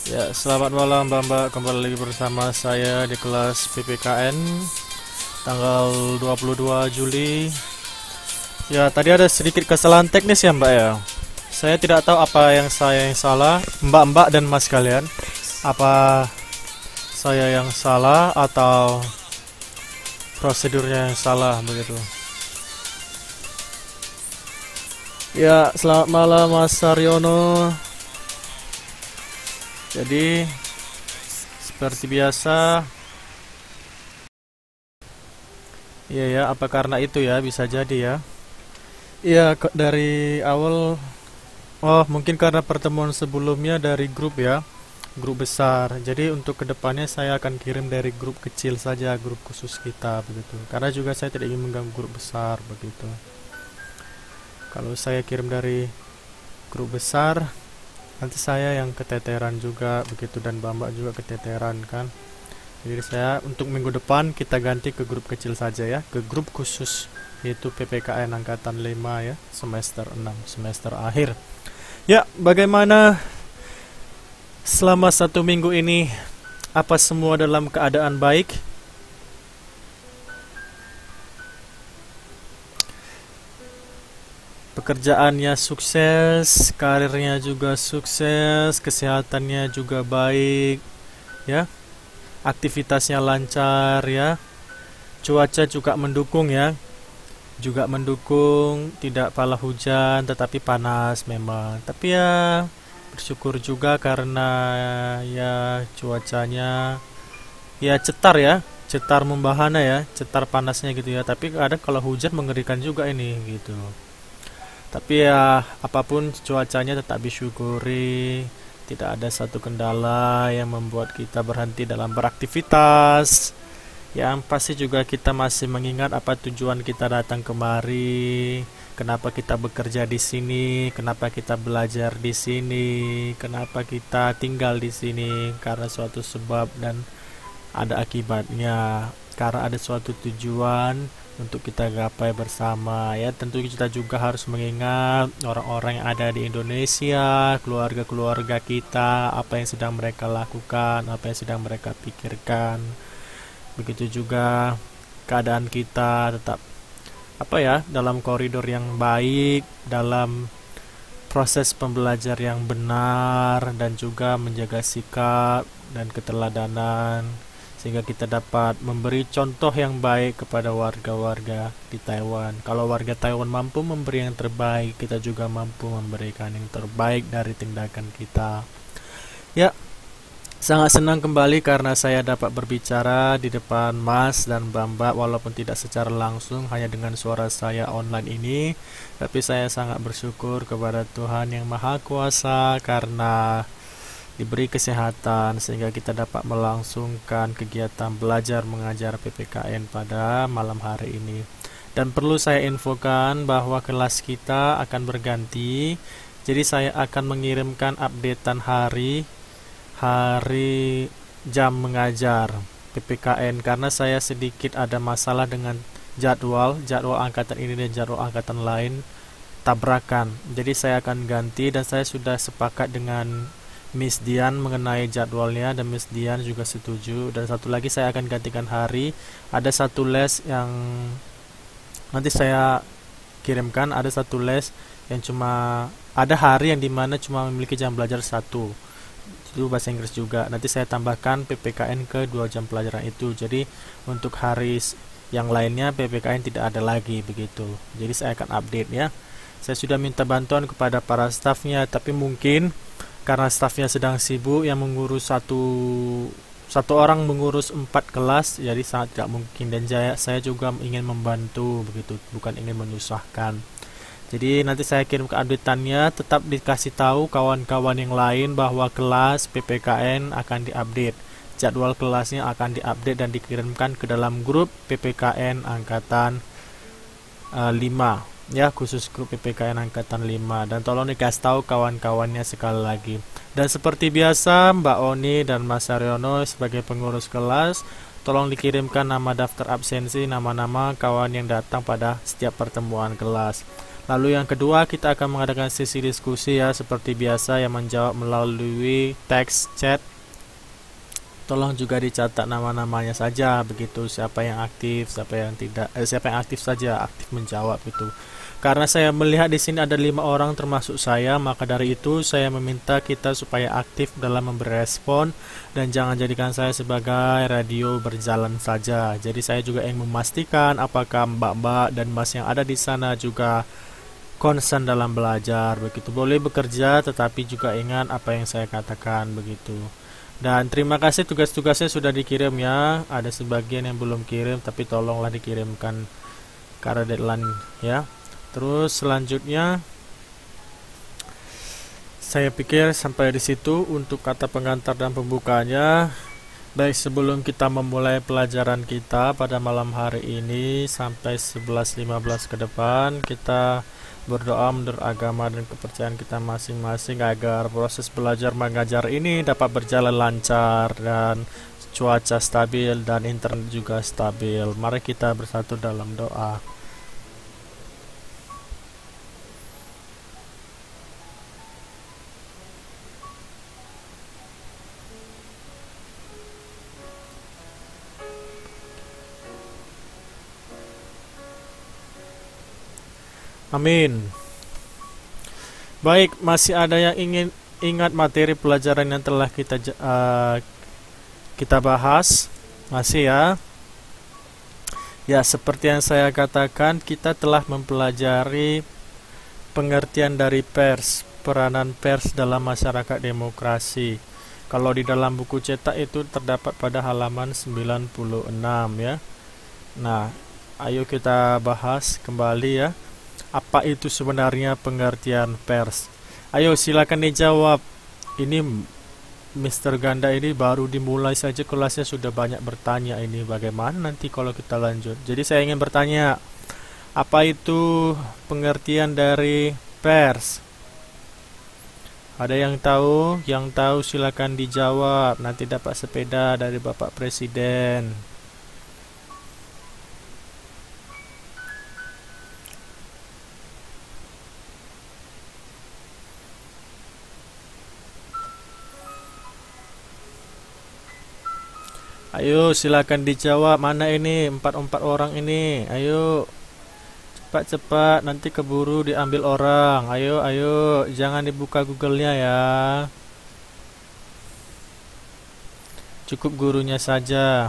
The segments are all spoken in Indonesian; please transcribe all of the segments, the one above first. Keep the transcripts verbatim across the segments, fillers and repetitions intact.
Ya, selamat malam Mbak-mbak, kembali lagi bersama saya di kelas P P K N tanggal dua puluh dua Juli. Ya, tadi ada sedikit kesalahan teknis ya Mbak ya. Saya tidak tahu apa yang saya yang salah, Mbak-mbak dan Mas kalian. Apa saya yang salah atau prosedurnya yang salah begitu. Ya, selamat malam Mas Saryono. Jadi, seperti biasa, iya ya, apa karena itu ya, bisa jadi ya. Iya, ke- dari awal, oh mungkin karena pertemuan sebelumnya dari grup ya, grup besar. Jadi untuk kedepannya saya akan kirim dari grup kecil saja, grup khusus kita begitu. Karena juga saya tidak ingin mengganggu grup besar begitu. Kalau saya kirim dari grup besar, nanti saya yang keteteran juga begitu dan Bambak juga keteteran kan. Jadi saya untuk minggu depan kita ganti ke grup kecil saja ya, ke grup khusus yaitu P P K N angkatan lima ya, semester enam, semester akhir. Ya, bagaimana selama satu minggu ini? Apa semua dalam keadaan baik? Pekerjaannya sukses, karirnya juga sukses, kesehatannya juga baik, ya. Aktivitasnya lancar ya. Cuaca juga mendukung ya. Juga mendukung, tidak pala hujan tetapi panas memang. Tapi ya bersyukur juga karena ya cuacanya ya cetar ya, cetar membahana ya, cetar panasnya gitu ya. Tapi kadang kalau hujan mengerikan juga ini gitu. Tapi ya apapun cuacanya tetap disyukuri. Tidak ada satu kendala yang membuat kita berhenti dalam beraktivitas. Yang pasti juga kita masih mengingat apa tujuan kita datang kemari, kenapa kita bekerja di sini, kenapa kita belajar di sini, kenapa kita tinggal di sini, karena suatu sebab dan ada akibatnya, karena ada suatu tujuan untuk kita gapai bersama ya. Tentu kita juga harus mengingat orang-orang yang ada di Indonesia, keluarga-keluarga kita, apa yang sedang mereka lakukan, apa yang sedang mereka pikirkan. Begitu juga keadaan kita tetap apa ya, dalam koridor yang baik, dalam proses pembelajar yang benar dan juga menjaga sikap dan keteladanan sehingga kita dapat memberi contoh yang baik kepada warga-warga di Taiwan. Kalau warga Taiwan mampu memberi yang terbaik, kita juga mampu memberikan yang terbaik dari tindakan kita. Ya, sangat senang kembali karena saya dapat berbicara di depan Mas dan Bamba walaupun tidak secara langsung, hanya dengan suara saya online ini. Tapi saya sangat bersyukur kepada Tuhan Yang Maha Kuasa karena diberi kesehatan sehingga kita dapat melangsungkan kegiatan belajar mengajar P P K N pada malam hari ini. Dan perlu saya infokan bahwa kelas kita akan berganti. Jadi saya akan mengirimkan updatean hari hari jam mengajar P P K N karena saya sedikit ada masalah dengan jadwal jadwal angkatan ini dan jadwal angkatan lain tabrakan. Jadi saya akan ganti dan saya sudah sepakat dengan Miss Dian mengenai jadwalnya dan Miss Dian juga setuju. Dan satu lagi saya akan gantikan hari. Ada satu les yang nanti saya kirimkan, ada satu les yang cuma ada hari yang dimana cuma memiliki jam belajar satu, itu bahasa Inggris juga. Nanti saya tambahkan P P K N ke dua jam pelajaran itu. Jadi untuk hari yang lainnya P P K N tidak ada lagi begitu. Jadi saya akan update ya. Saya sudah minta bantuan kepada para stafnya, tapi mungkin karena stafnya sedang sibuk yang mengurus satu satu orang mengurus empat kelas, jadi sangat tidak mungkin. Dan saya, saya juga ingin membantu begitu, bukan ingin menyusahkan. Jadi nanti saya kirim ke update-annya, tetap dikasih tahu kawan-kawan yang lain bahwa kelas P P K N akan diupdate. Jadwal kelasnya akan diupdate dan dikirimkan ke dalam grup P P K N angkatan uh, lima. Ya, khusus grup P P K N angkatan lima. Dan tolong dikasih tahu kawan-kawannya sekali lagi. Dan seperti biasa, Mbak Oni dan Mas Saryono sebagai pengurus kelas, tolong dikirimkan nama daftar absensi, nama-nama kawan yang datang pada setiap pertemuan kelas. Lalu yang kedua, kita akan mengadakan sesi diskusi ya, seperti biasa, yang menjawab melalui teks chat. Tolong juga dicatat nama-namanya saja, begitu, siapa yang aktif, siapa yang tidak, eh, siapa yang aktif saja, aktif menjawab gitu. Karena saya melihat di sini ada lima orang termasuk saya, maka dari itu saya meminta kita supaya aktif dalam memberi respon dan jangan jadikan saya sebagai radio berjalan saja. Jadi saya juga ingin memastikan apakah mbak-mbak dan mas yang ada di sana juga concern dalam belajar, begitu. Boleh bekerja tetapi juga ingat apa yang saya katakan, begitu. Dan terima kasih tugas-tugasnya sudah dikirim ya. Ada sebagian yang belum kirim, tapi tolonglah dikirimkan karena deadline ya. Terus selanjutnya saya pikir sampai di situ untuk kata pengantar dan pembukanya. Baik, sebelum kita memulai pelajaran kita pada malam hari ini sampai sebelas lima belas ke depan, kita berdoa menurut agama dan kepercayaan kita masing-masing agar proses belajar mengajar ini dapat berjalan lancar dan cuaca stabil dan internet juga stabil. Mari kita bersatu dalam doa. Amin. Baik, masih ada yang ingin ingat materi pelajaran yang telah kita uh, kita bahas? Masih ya? Ya, seperti yang saya katakan, kita telah mempelajari pengertian dari pers, peranan pers dalam masyarakat demokrasi. Kalau di dalam buku cetak itu terdapat pada halaman sembilan puluh enam ya. Nah, ayo kita bahas kembali ya. Apa itu sebenarnya pengertian pers? Ayo silakan dijawab. Ini mister Ganda ini baru dimulai saja kelasnya sudah banyak bertanya ini. Bagaimana nanti kalau kita lanjut? Jadi saya ingin bertanya, apa itu pengertian dari pers? Ada yang tahu? Yang tahu silakan dijawab. Nanti dapat sepeda dari Bapak Presiden. Ayo silakan dijawab. Mana ini empat-empat orang ini? Ayo cepat-cepat, nanti keburu diambil orang. Ayo ayo, jangan dibuka Google-nya ya. Cukup gurunya saja.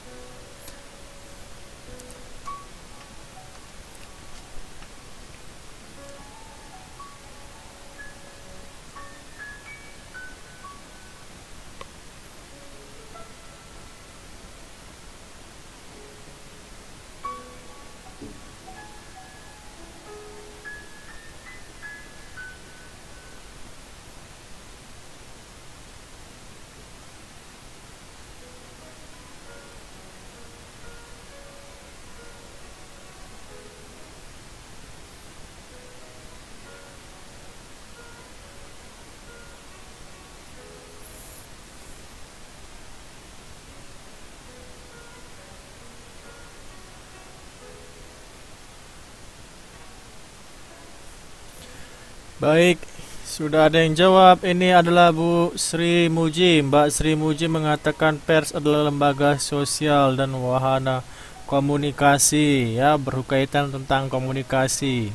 Baik, sudah ada yang jawab. Ini adalah Bu Sri Muji. Mbak Sri Muji mengatakan pers adalah lembaga sosial dan wahana komunikasi, ya, berkaitan tentang komunikasi.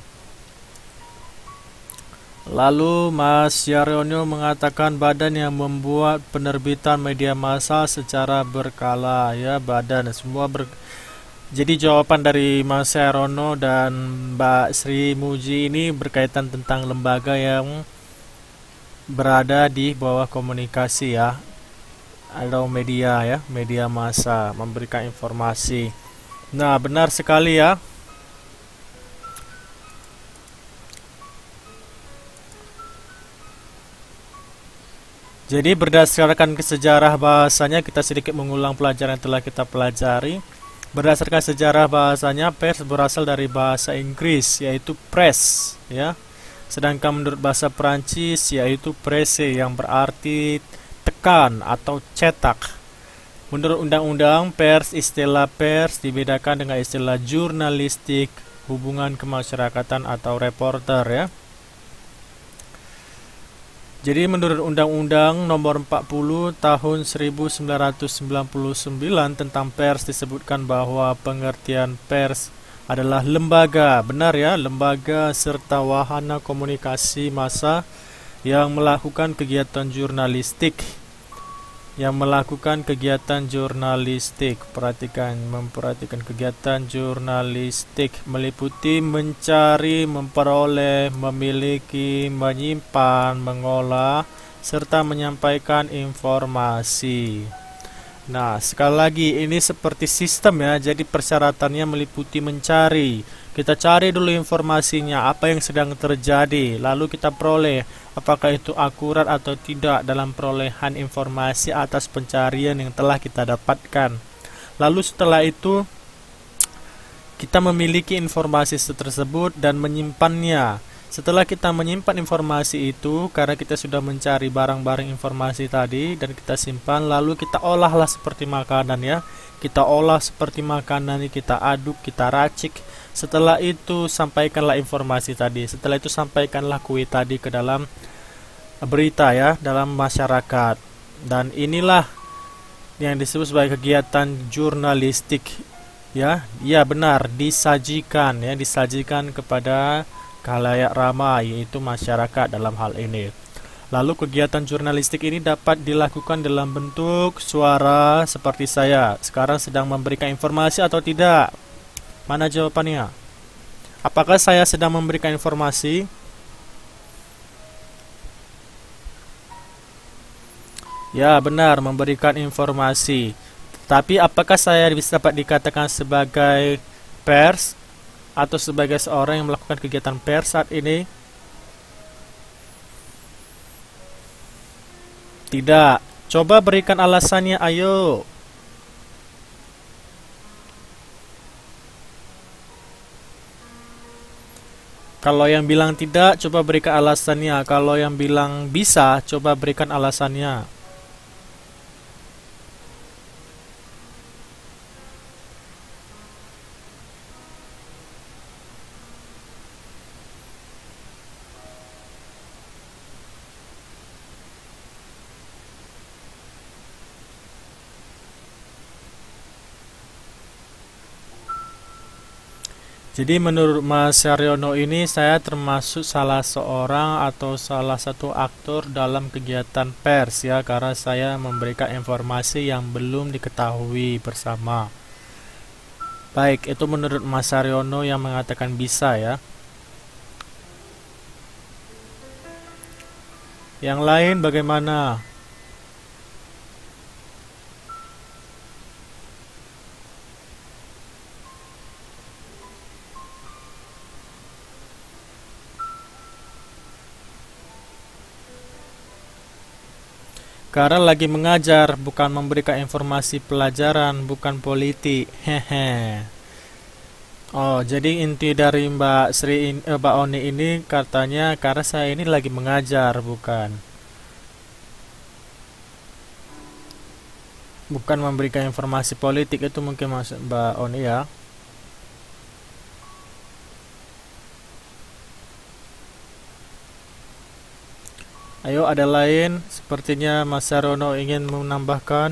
Lalu Mas Yaryono mengatakan badan yang membuat penerbitan media massa secara berkala, ya, badan semua ber Jadi jawaban dari Mas Yaryono dan Mbak Sri Muji ini berkaitan tentang lembaga yang berada di bawah komunikasi, ya, atau media, ya, media massa, memberikan informasi. Nah, benar sekali ya. Jadi berdasarkan sejarah bahasanya, kita sedikit mengulang pelajaran yang telah kita pelajari. Berdasarkan sejarah bahasanya, pers berasal dari bahasa Inggris, yaitu press, ya. Sedangkan menurut bahasa Perancis, yaitu presse, yang berarti tekan atau cetak. Menurut undang-undang pers, istilah pers dibedakan dengan istilah jurnalistik hubungan kemasyarakatan atau reporter ya. Jadi menurut Undang-Undang Nomor empat puluh Tahun seribu sembilan ratus sembilan puluh sembilan tentang pers disebutkan bahwa pengertian pers adalah lembaga, benar ya, lembaga serta wahana komunikasi massa yang melakukan kegiatan jurnalistik. Yang melakukan kegiatan jurnalistik, perhatikan, memperhatikan kegiatan jurnalistik meliputi mencari, memperoleh, memiliki, menyimpan, mengolah, serta menyampaikan informasi. Nah, sekali lagi ini seperti sistem ya, jadi persyaratannya meliputi mencari. Kita cari dulu informasinya, apa yang sedang terjadi, lalu kita peroleh apakah itu akurat atau tidak dalam perolehan informasi atas pencarian yang telah kita dapatkan. Lalu setelah itu kita memiliki informasi tersebut dan menyimpannya. Setelah kita menyimpan informasi itu, karena kita sudah mencari barang-barang informasi tadi dan kita simpan, lalu kita olahlah seperti makanan ya. Kita olah seperti makanan, kita aduk, kita racik. Setelah itu sampaikanlah informasi tadi. Setelah itu sampaikanlah kue tadi ke dalam berita ya, dalam masyarakat. Dan inilah yang disebut sebagai kegiatan jurnalistik ya. Ya benar, disajikan ya, disajikan kepada khalayak ramai, yaitu masyarakat dalam hal ini. Lalu kegiatan jurnalistik ini dapat dilakukan dalam bentuk suara seperti saya sekarang sedang memberikan informasi atau tidak? Mana jawabannya? Apakah saya sedang memberikan informasi? Ya benar, memberikan informasi. Tapi apakah saya bisa dapat dikatakan sebagai pers atau sebagai seorang yang melakukan kegiatan pers saat ini? Tidak. Coba berikan alasannya, ayo. Kalau yang bilang tidak, coba berikan alasannya. Kalau yang bilang bisa, coba berikan alasannya. Jadi menurut Mas Saryono ini saya termasuk salah seorang atau salah satu aktor dalam kegiatan pers ya, karena saya memberikan informasi yang belum diketahui bersama. Baik, itu menurut Mas Saryono yang mengatakan bisa ya. Yang lain bagaimana? Karena lagi mengajar, bukan memberikan informasi pelajaran, bukan politik. Hehe. Oh, jadi inti dari Mbak Sri, eh, Mbak Oni ini katanya karena saya ini lagi mengajar, bukan bukan memberikan informasi politik, itu mungkin maksud Mbak Oni ya. Ayo, ada lain? Sepertinya Mas Sarono ingin menambahkan.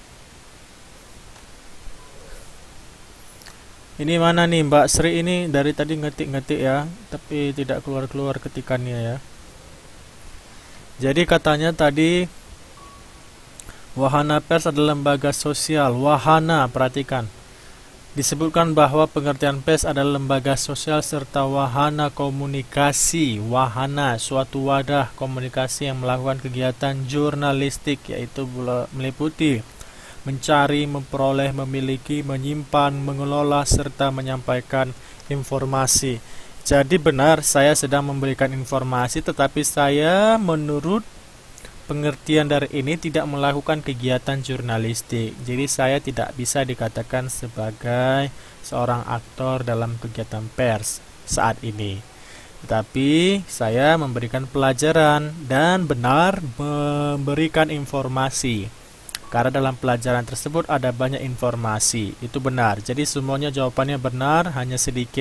Ini mana nih Mbak Sri ini dari tadi ngetik-ngetik ya, tapi tidak keluar-keluar ketikannya ya. Jadi katanya tadi wahana pers adalah lembaga sosial. Wahana, perhatikan. Disebutkan bahwa pengertian pers adalah lembaga sosial serta wahana komunikasi. Wahana, suatu wadah komunikasi yang melakukan kegiatan jurnalistik, yaitu meliputi mencari, memperoleh, memiliki, menyimpan, mengelola, serta menyampaikan informasi. Jadi benar, saya sedang memberikan informasi, tetapi saya menurut pengertian dari ini tidak melakukan kegiatan jurnalistik. Jadi saya tidak bisa dikatakan sebagai seorang aktor dalam kegiatan pers saat ini. Tetapi saya memberikan pelajaran dan benar memberikan informasi. Karena dalam pelajaran tersebut ada banyak informasi. Itu benar. Jadi semuanya jawabannya benar, hanya sedikit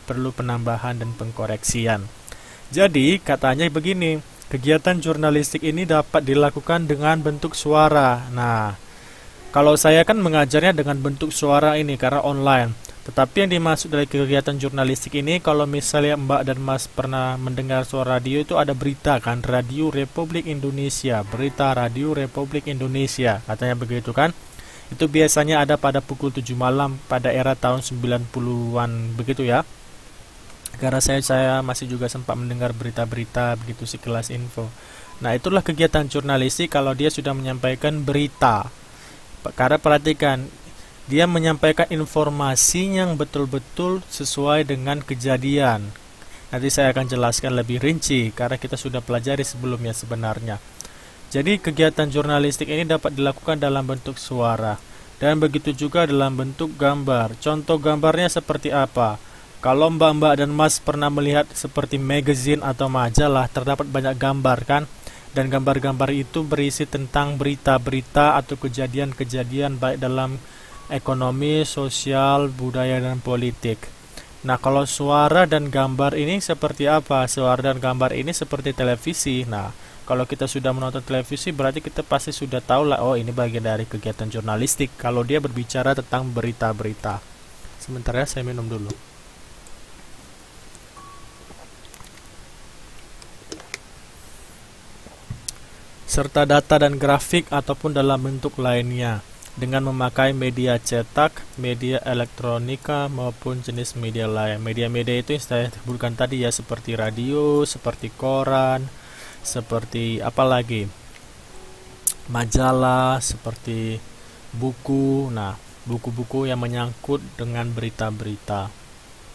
perlu penambahan dan pengkoreksian. Jadi katanya begini, kegiatan jurnalistik ini dapat dilakukan dengan bentuk suara. Nah, kalau saya kan mengajarnya dengan bentuk suara ini karena online. Tetapi yang dimaksud dari kegiatan jurnalistik ini, kalau misalnya Mbak dan Mas pernah mendengar suara radio, itu ada berita kan, Radio Republik Indonesia, berita Radio Republik Indonesia, katanya begitu kan. Itu biasanya ada pada pukul tujuh malam pada era tahun sembilan puluhan begitu ya. Karena saya saya masih juga sempat mendengar berita-berita begitu sekelas info. Nah, itulah kegiatan jurnalistik kalau dia sudah menyampaikan berita. Karena perhatikan, dia menyampaikan informasi yang betul-betul sesuai dengan kejadian. Nanti saya akan jelaskan lebih rinci karena kita sudah pelajari sebelumnya sebenarnya. Jadi kegiatan jurnalistik ini dapat dilakukan dalam bentuk suara dan begitu juga dalam bentuk gambar. Contoh gambarnya seperti apa? Kalau Mbak-mbak dan Mas pernah melihat seperti magazine atau majalah, terdapat banyak gambar kan? Dan gambar-gambar itu berisi tentang berita-berita atau kejadian-kejadian baik dalam ekonomi, sosial, budaya, dan politik. Nah, kalau suara dan gambar ini seperti apa? Suara dan gambar ini seperti televisi. Nah, kalau kita sudah menonton televisi, berarti kita pasti sudah tahu lah, oh ini bagian dari kegiatan jurnalistik. Kalau dia berbicara tentang berita-berita. Sebentar ya, saya minum dulu. Serta data dan grafik ataupun dalam bentuk lainnya, dengan memakai media cetak, media elektronika maupun jenis media lain. Media-media itu yang saya sebutkan tadi ya, seperti radio, seperti koran, seperti apa lagi? Majalah, seperti buku. Nah, buku-buku yang menyangkut dengan berita-berita.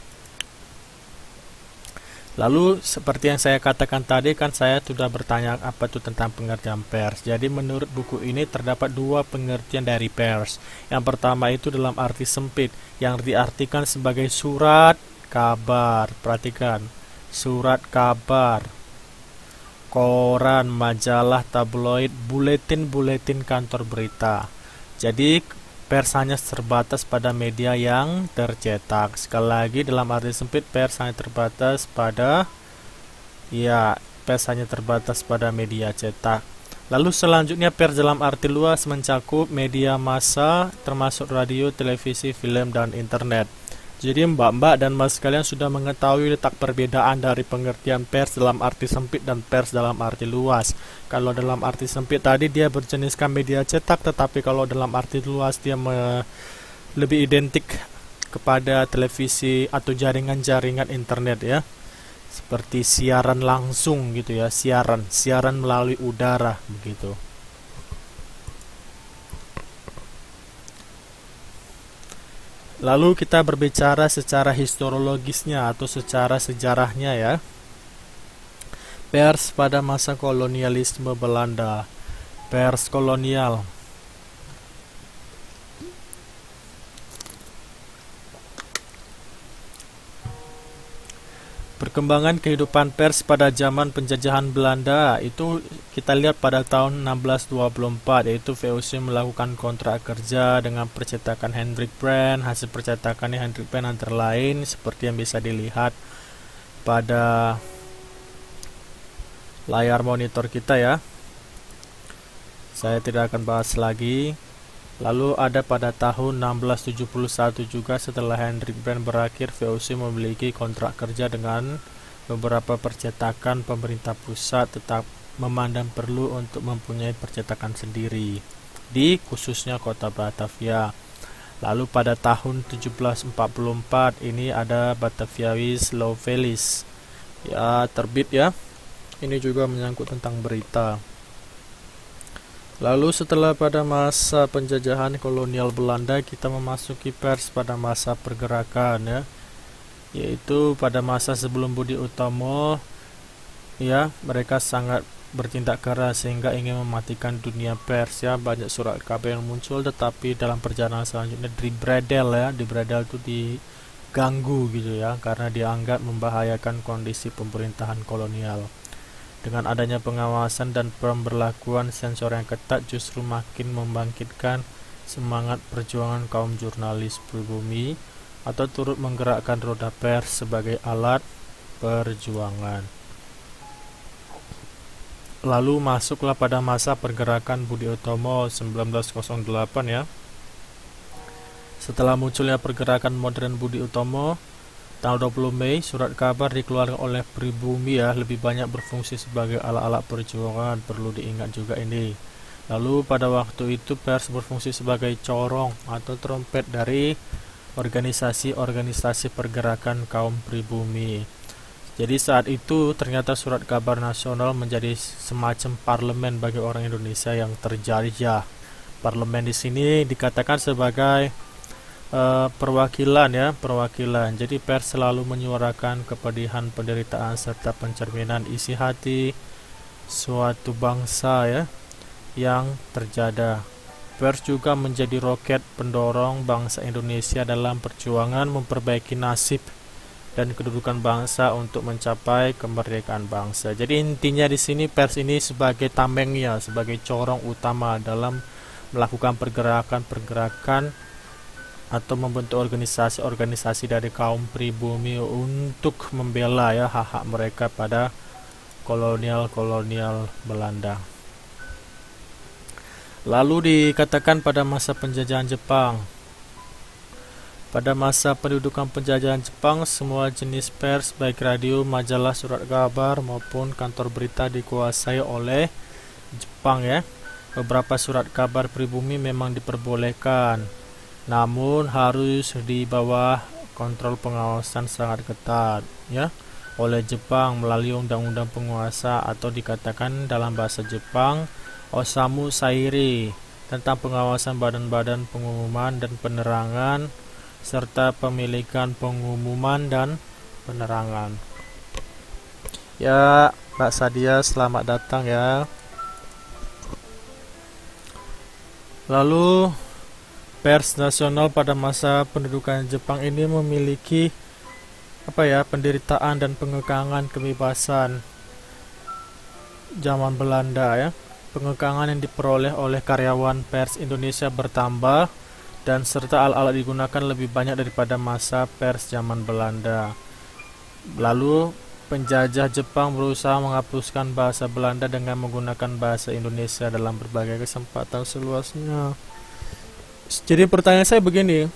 Lalu seperti yang saya katakan tadi kan saya sudah bertanya apa itu tentang pengertian pers. Jadi menurut buku ini terdapat dua pengertian dari pers. Yang pertama itu dalam arti sempit yang diartikan sebagai surat kabar. Perhatikan, surat kabar, koran, majalah, tabloid, buletin-buletin kantor berita. Jadi pers hanya terbatas pada media yang tercetak. Sekali lagi dalam arti sempit, pers hanya terbatas pada ya, pers hanya terbatas pada media cetak. Lalu selanjutnya pers dalam arti luas mencakup media massa termasuk radio, televisi, film, dan internet. Jadi mbak-mbak dan mas sekalian sudah mengetahui letak perbedaan dari pengertian pers dalam arti sempit dan pers dalam arti luas. Kalau dalam arti sempit tadi dia berjeniskan media cetak, tetapi kalau dalam arti luas dia me lebih identik kepada televisi atau jaringan-jaringan internet ya. Seperti siaran langsung gitu ya, siaran, siaran melalui udara begitu. Lalu kita berbicara secara historiologisnya atau secara sejarahnya ya. Pers pada masa kolonialisme Belanda. Pers kolonial. Perkembangan kehidupan pers pada zaman penjajahan Belanda itu kita lihat pada tahun enam belas dua puluh empat, yaitu V O C melakukan kontrak kerja dengan percetakan Hendrik Brand. Hasil percetakannya Hendrik Brand antara lain seperti yang bisa dilihat pada layar monitor kita ya. Saya tidak akan bahas lagi. Lalu ada pada tahun enam belas tujuh puluh satu juga, setelah Hendrik Brand berakhir, V O C memiliki kontrak kerja dengan beberapa percetakan pemerintah pusat, tetap memandang perlu untuk mempunyai percetakan sendiri di khususnya kota Batavia. Lalu pada tahun tujuh belas empat puluh empat ini ada Bataviawisch Lovelis ya, terbit ya. Ini juga menyangkut tentang berita. Lalu setelah pada masa penjajahan kolonial Belanda, kita memasuki pers pada masa pergerakan ya, yaitu pada masa sebelum Budi Utomo ya, mereka sangat bertindak keras sehingga ingin mematikan dunia pers ya. Banyak surat kabar yang muncul, tetapi dalam perjalanan selanjutnya dibredel ya, dibredel itu diganggu gitu ya, karena dianggap membahayakan kondisi pemerintahan kolonial. Dengan adanya pengawasan dan pemberlakuan sensor yang ketat justru makin membangkitkan semangat perjuangan kaum jurnalis pribumi atau turut menggerakkan roda pers sebagai alat perjuangan. Lalu masuklah pada masa pergerakan Budi Utomo sembilan belas nol delapan ya. Setelah munculnya pergerakan modern Budi Utomo, tanggal dua puluh Mei, surat kabar dikeluarkan oleh Pribumi ya, lebih banyak berfungsi sebagai alat-alat perjuangan, perlu diingat juga ini. Lalu pada waktu itu pers berfungsi sebagai corong atau trompet dari organisasi-organisasi pergerakan kaum pribumi. Jadi saat itu ternyata surat kabar nasional menjadi semacam parlemen bagi orang Indonesia yang terjajah. Parlemen di sini dikatakan sebagai uh, perwakilan ya, perwakilan. Jadi pers selalu menyuarakan kepedihan, penderitaan serta pencerminan isi hati suatu bangsa ya yang terjajah. Pers juga menjadi roket pendorong bangsa Indonesia dalam perjuangan memperbaiki nasib dan kedudukan bangsa untuk mencapai kemerdekaan bangsa. Jadi intinya di sini pers ini sebagai tamengnya, sebagai corong utama dalam melakukan pergerakan-pergerakan atau membentuk organisasi-organisasi dari kaum pribumi untuk membela ya hak-hak mereka pada kolonial-kolonial Belanda. Lalu dikatakan pada masa penjajahan Jepang. Pada masa pendudukan penjajahan Jepang, semua jenis pers, baik radio, majalah, surat kabar, maupun kantor berita dikuasai oleh Jepang ya. Beberapa surat kabar pribumi memang diperbolehkan, namun harus di bawah kontrol pengawasan sangat ketat ya oleh Jepang melalui undang-undang penguasa atau dikatakan dalam bahasa Jepang Osamu Sairi, tentang pengawasan badan-badan pengumuman dan penerangan serta pemilikan pengumuman dan penerangan. Ya, Mbak Sadia, selamat datang ya. Lalu pers nasional pada masa pendudukan Jepang ini memiliki apa ya, penderitaan dan pengekangan kebebasan zaman Belanda ya. Pengekangan yang diperoleh oleh karyawan pers Indonesia bertambah dan serta alat-alat digunakan lebih banyak daripada masa pers zaman Belanda. Lalu penjajah Jepang berusaha menghapuskan bahasa Belanda dengan menggunakan bahasa Indonesia dalam berbagai kesempatan seluasnya. Jadi pertanyaan saya begini,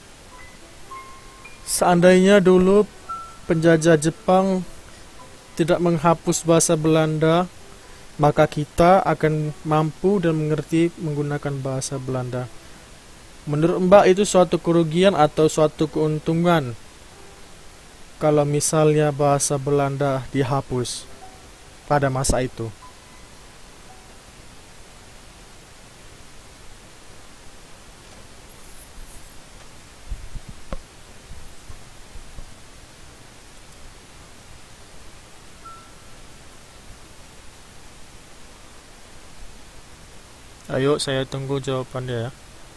seandainya dulu penjajah Jepang tidak menghapus bahasa Belanda, maka kita akan mampu dan mengerti menggunakan bahasa Belanda. Menurut Mbak itu suatu kerugian atau suatu keuntungan kalau misalnya bahasa Belanda dihapus pada masa itu? Ayo, saya tunggu jawabannya ya.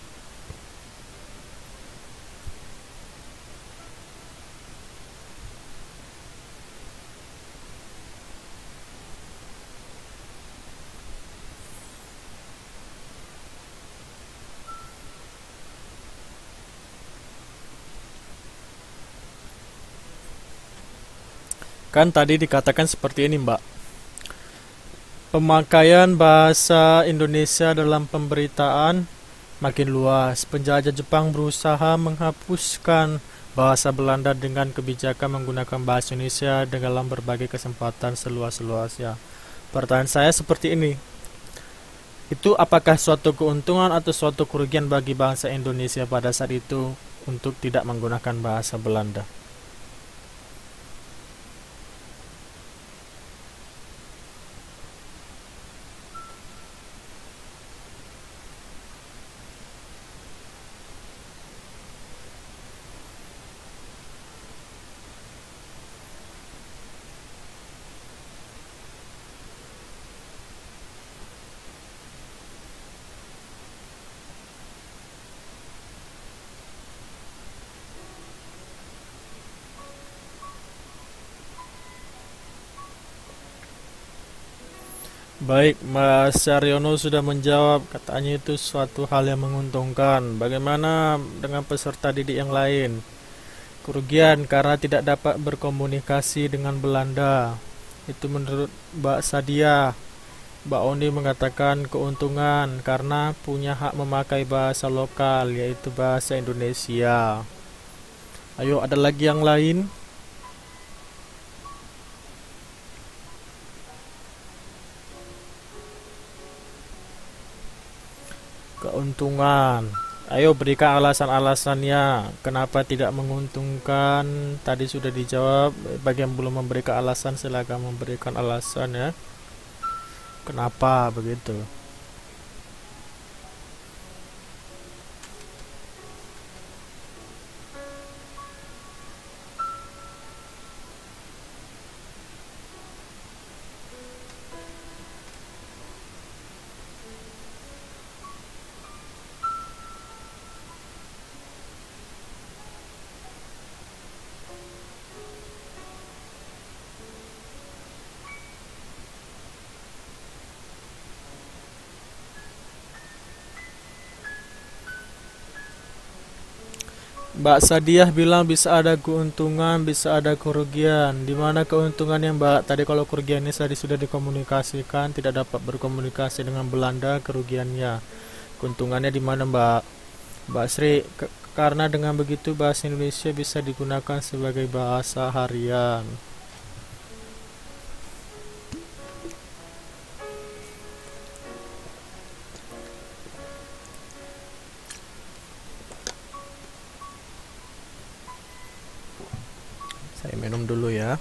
Kan tadi dikatakan seperti ini, Mbak. Pemakaian bahasa Indonesia dalam pemberitaan makin luas. Penjajah Jepang berusaha menghapuskan bahasa Belanda dengan kebijakan menggunakan bahasa Indonesia dalam berbagai kesempatan seluas-luasnya. Pertanyaan saya seperti ini. Itu apakah suatu keuntungan atau suatu kerugian bagi bangsa Indonesia pada saat itu untuk tidak menggunakan bahasa Belanda? Baik, Mas Saryono sudah menjawab, katanya itu suatu hal yang menguntungkan. Bagaimana dengan peserta didik yang lain? Kerugian karena tidak dapat berkomunikasi dengan Belanda. Itu menurut Mbak Sadia. Mbak Oni mengatakan keuntungan karena punya hak memakai bahasa lokal, yaitu bahasa Indonesia. Ayo, ada lagi yang lain? Keuntungan. Ayo berikan alasan-alasannya. Kenapa tidak menguntungkan? Tadi sudah dijawab. Bagi yang belum memberikan alasan, silakan memberikan alasan ya. Kenapa begitu? Mbak Sadiah bilang bisa ada keuntungan, bisa ada kerugian. Di mana keuntungannya Mbak? Tadi kalau kerugiannya tadi sudah dikomunikasikan, tidak dapat berkomunikasi dengan Belanda, kerugiannya. Keuntungannya di mana Mbak? Mbak Sri, ke- karena dengan begitu bahasa Indonesia bisa digunakan sebagai bahasa harian. Saya minum dulu ya.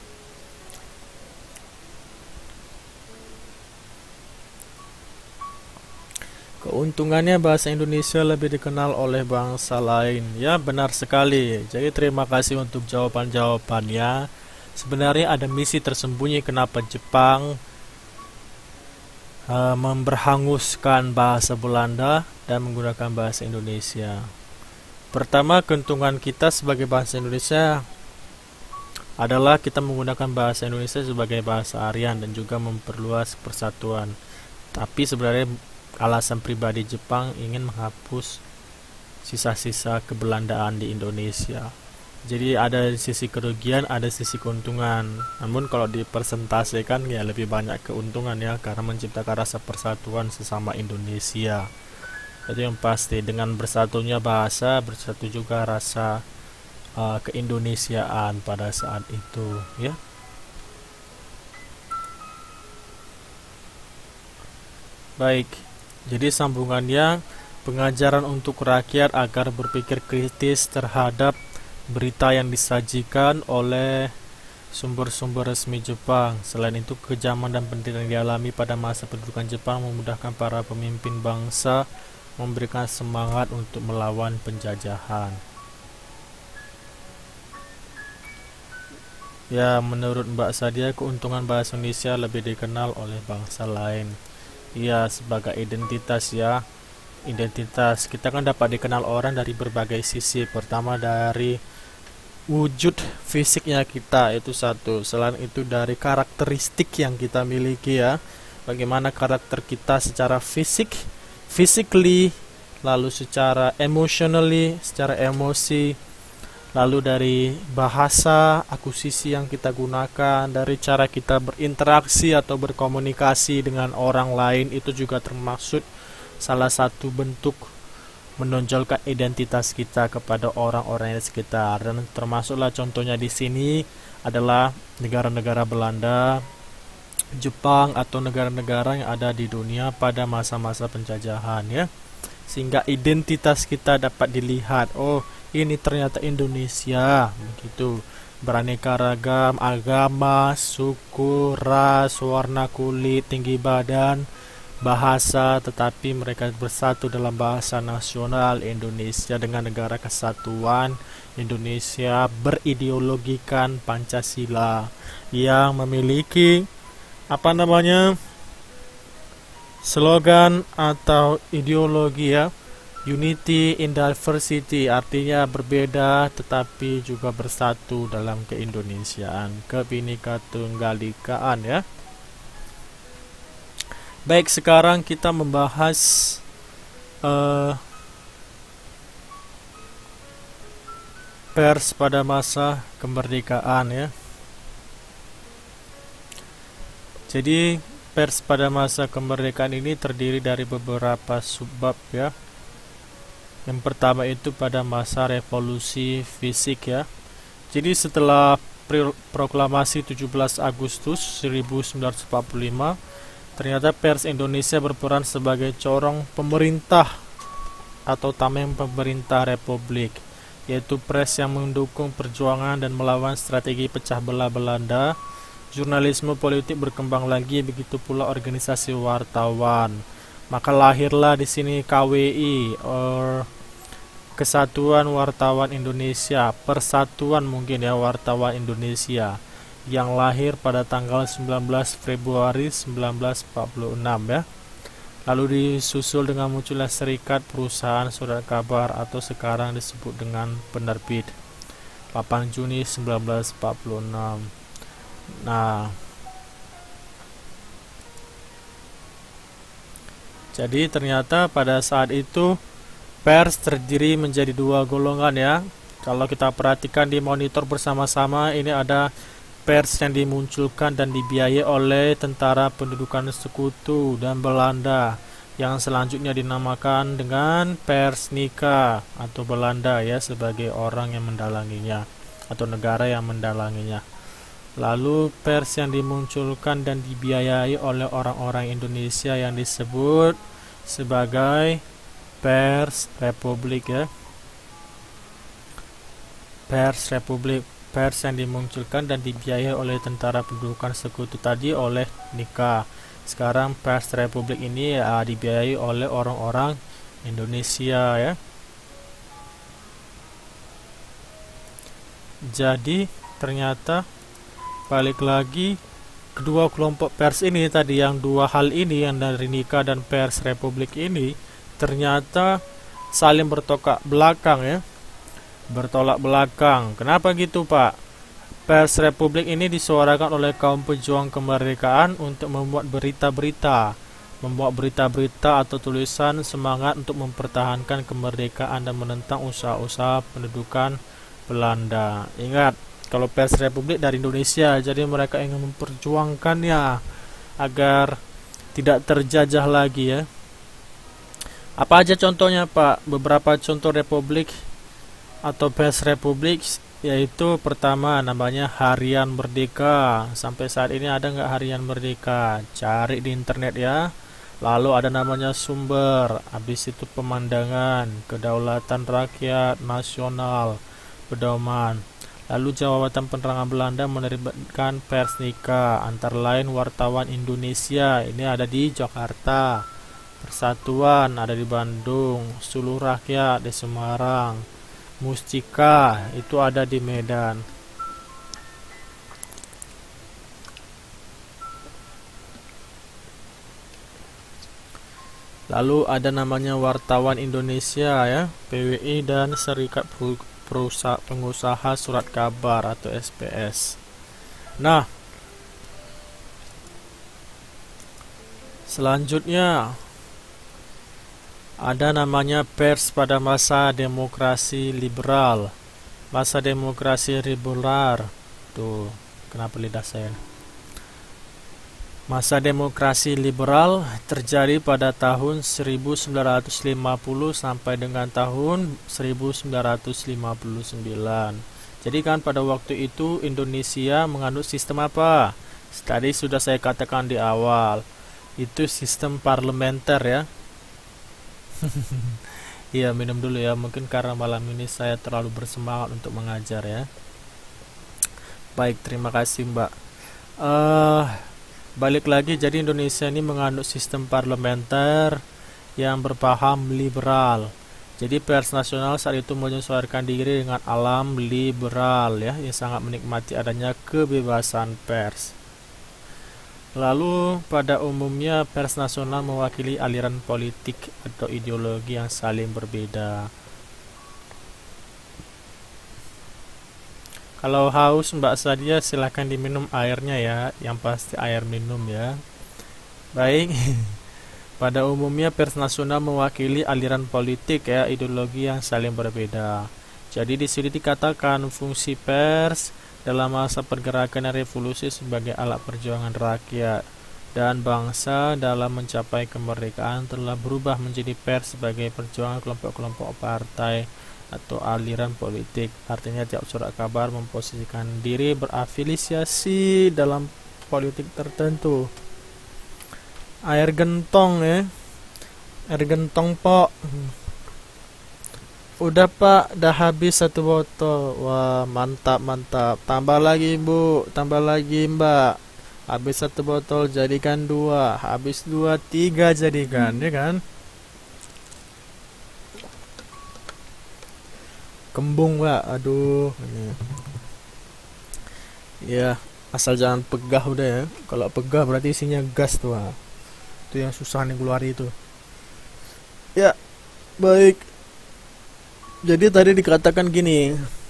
Keuntungannya bahasa Indonesia lebih dikenal oleh bangsa lain. Ya, benar sekali. Jadi terima kasih untuk jawaban-jawabannya. Sebenarnya ada misi tersembunyi kenapa Jepang uh, memberhanguskan bahasa Belanda dan menggunakan bahasa Indonesia. Pertama, keuntungan kita sebagai bangsa Indonesia adalah kita menggunakan bahasa Indonesia sebagai bahasa harian dan juga memperluas persatuan. Tapi sebenarnya alasan pribadi Jepang ingin menghapus sisa-sisa kebelandaan di Indonesia. Jadi ada sisi kerugian, ada sisi keuntungan. Namun kalau dipersentasekan ya lebih banyak keuntungan ya, karena menciptakan rasa persatuan sesama Indonesia. Itu yang pasti, dengan bersatunya bahasa, bersatu juga rasa uh, keindonesiaan pada saat itu ya. Baik, jadi sambungannya, pengajaran untuk rakyat agar berpikir kritis terhadap berita yang disajikan oleh sumber-sumber resmi Jepang. Selain itu, kekejaman dan penderitaan yang dialami pada masa pendudukan Jepang memudahkan para pemimpin bangsa memberikan semangat untuk melawan penjajahan. Ya, menurut Mbak Sadia, keuntungan bahasa Indonesia lebih dikenal oleh bangsa lain. Iya, sebagai identitas ya. Identitas kita kan dapat dikenal orang dari berbagai sisi. Pertama dari wujud fisiknya kita, itu satu. Selain itu dari karakteristik yang kita miliki ya. Bagaimana karakter kita secara fisik, physically, lalu secara emotionally, secara emosi, lalu dari bahasa, akusisi yang kita gunakan, dari cara kita berinteraksi atau berkomunikasi dengan orang lain, itu juga termasuk salah satu bentuk menonjolkan identitas kita kepada orang-orang di sekitar. Dan termasuklah contohnya di sini adalah negara-negara Belanda, Jepang atau negara-negara yang ada di dunia pada masa-masa penjajahan ya. Sehingga identitas kita dapat dilihat, oh ini ternyata Indonesia, begitu, beraneka ragam agama, suku, ras, warna kulit, tinggi badan, bahasa, tetapi mereka bersatu dalam bahasa nasional Indonesia dengan negara kesatuan Indonesia berideologikan Pancasila yang memiliki apa namanya slogan atau ideologi ya, unity in diversity, artinya berbeda tetapi juga bersatu dalam keindonesiaan, kebhinneka tunggal-ikaan ya. Baik, sekarang kita membahas uh, pers pada masa kemerdekaan ya. Jadi pers pada masa kemerdekaan ini terdiri dari beberapa subbab ya. Yang pertama itu pada masa revolusi fisik ya. Jadi setelah proklamasi tujuh belas Agustus seribu sembilan ratus empat puluh lima, ternyata pers Indonesia berperan sebagai corong pemerintah atau tameng pemerintah republik, yaitu pers yang mendukung perjuangan dan melawan strategi pecah belah Belanda. Jurnalisme politik berkembang lagi, begitu pula organisasi wartawan. Maka lahirlah di sini K W I, or Kesatuan Wartawan Indonesia, Persatuan mungkin ya Wartawan Indonesia, yang lahir pada tanggal sembilan belas Februari seribu sembilan ratus empat puluh enam ya. Lalu disusul dengan munculnya Serikat Perusahaan Surat Kabar atau sekarang disebut dengan penerbit, delapan Juni seribu sembilan ratus empat puluh enam. Nah, jadi ternyata pada saat itu pers terdiri menjadi dua golongan ya. Kalau kita perhatikan di monitor bersama-sama, ini ada pers yang dimunculkan dan dibiayai oleh tentara pendudukan sekutu dan Belanda, yang selanjutnya dinamakan dengan pers Nika atau Belanda ya, sebagai orang yang mendalanginya atau negara yang mendalanginya. Lalu pers yang dimunculkan dan dibiayai oleh orang-orang Indonesia yang disebut sebagai pers republik ya. Pers republik, pers yang dimunculkan dan dibiayai oleh tentara pendudukan sekutu tadi oleh Nika. Sekarang pers republik ini ya, dibiayai oleh orang-orang Indonesia ya. Jadi ternyata balik lagi, kedua kelompok pers ini tadi, yang dua hal ini, yang dari Nika dan pers republik ini, ternyata saling bertolak belakang ya. Bertolak belakang. Kenapa gitu, Pak? Pers republik ini disuarakan oleh kaum pejuang kemerdekaan untuk membuat berita-berita, membuat berita-berita atau tulisan semangat untuk mempertahankan kemerdekaan dan menentang usaha-usaha pendudukan Belanda. Ingat, kalau pers republik dari Indonesia, jadi mereka ingin memperjuangkannya agar tidak terjajah lagi ya. Apa aja contohnya, Pak? Beberapa contoh republik atau pers republik, yaitu pertama namanya Harian Merdeka. Sampai saat ini ada nggak Harian Merdeka? Cari di internet ya. Lalu ada namanya Sumber, habis itu Pemandangan, Kedaulatan Rakyat, Nasional, Pedoman. Lalu Jabatan Penerangan Belanda menerbitkan pers Nika, antara lain Wartawan Indonesia, ini ada di Jakarta, Persatuan ada di Bandung, Suluh Rakyat di Semarang, Mustika itu ada di Medan. Lalu ada namanya Wartawan Indonesia ya, P W I, dan Serikat Perusahaan Pengusaha Surat Kabar atau S P S. Nah, selanjutnya ada namanya pers pada masa demokrasi liberal. Masa demokrasi liberal. Tuh, kenapa lidah saya? Masa demokrasi liberal terjadi pada tahun seribu sembilan ratus lima puluh sampai dengan tahun seribu sembilan ratus lima puluh sembilan. Jadi kan pada waktu itu Indonesia menganut sistem apa? Tadi sudah saya katakan di awal, itu sistem parlementer ya. Iya, minum dulu ya, mungkin karena malam ini saya terlalu bersemangat untuk mengajar ya. Baik, terima kasih Mbak. Uh, balik lagi, jadi Indonesia ini menganut sistem parlementer yang berpaham liberal. Jadi pers nasional saat itu menyesuaikan diri dengan alam liberal ya, yang sangat menikmati adanya kebebasan pers. Lalu pada umumnya pers nasional mewakili aliran politik atau ideologi yang saling berbeda. Kalau haus Mbak Sadia silahkan diminum airnya ya, yang pasti air minum ya. Baik. Pada umumnya pers nasional mewakili aliran politik ya, ideologi yang saling berbeda. Jadi di sini dikatakan fungsi pers dalam masa pergerakan revolusi sebagai alat perjuangan rakyat dan bangsa dalam mencapai kemerdekaan telah berubah menjadi pers sebagai perjuangan kelompok-kelompok partai atau aliran politik. Artinya tiap surat kabar memposisikan diri berafiliasi dalam politik tertentu. Air gentong ya, air gentong pok. Udah pak, dah habis satu botol. Wah mantap mantap. Tambah lagi bu, tambah lagi mbak. Habis satu botol jadikan dua, habis dua tiga jadikan, ya kan? Kembung pak, aduh. Ya, asal jangan pegah udah ya. Kalau pegah berarti isinya gas tuh. Wah. Itu yang susah nih keluar itu. Ya, baik. Jadi tadi dikatakan gini.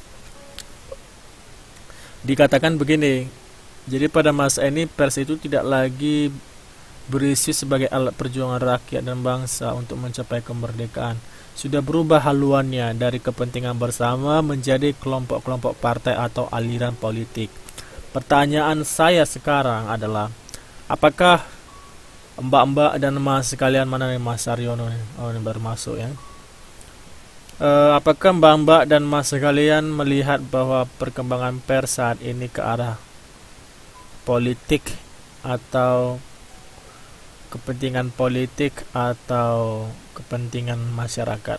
Dikatakan begini. Jadi pada masa ini pers itu tidak lagi berisi sebagai alat perjuangan rakyat dan bangsa untuk mencapai kemerdekaan. Sudah berubah haluannya dari kepentingan bersama menjadi kelompok-kelompok partai atau aliran politik. Pertanyaan saya sekarang adalah, apakah mbak-mbak dan mas sekalian, mana nih Mas Aryono? Oh ini baru masuk ya. Uh, apakah mbak-mbak dan mas sekalian melihat bahwa perkembangan pers saat ini ke arah politik atau kepentingan politik atau kepentingan masyarakat?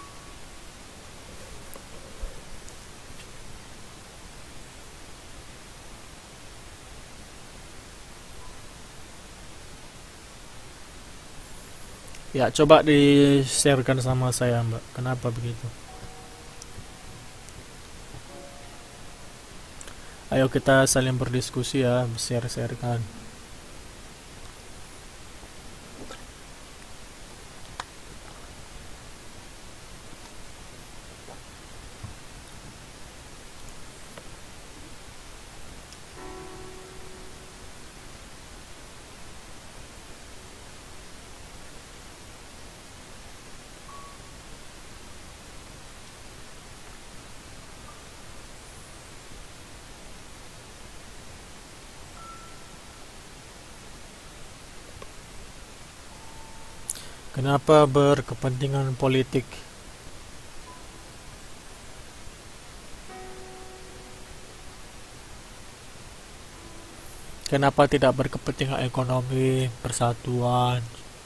Ya, coba di-sharekan sama saya, Mbak. Kenapa begitu? Ayo kita saling berdiskusi ya, share-sharekan. Kenapa berkepentingan politik? Kenapa tidak berkepentingan ekonomi, persatuan?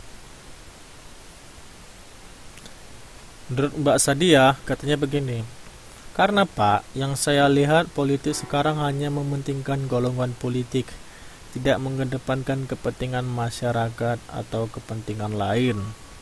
Menurut Mbak Sadia, katanya begini. Karena Pak, yang saya lihat politik sekarang hanya mementingkan golongan politik, tidak mengedepankan kepentingan masyarakat atau kepentingan lain.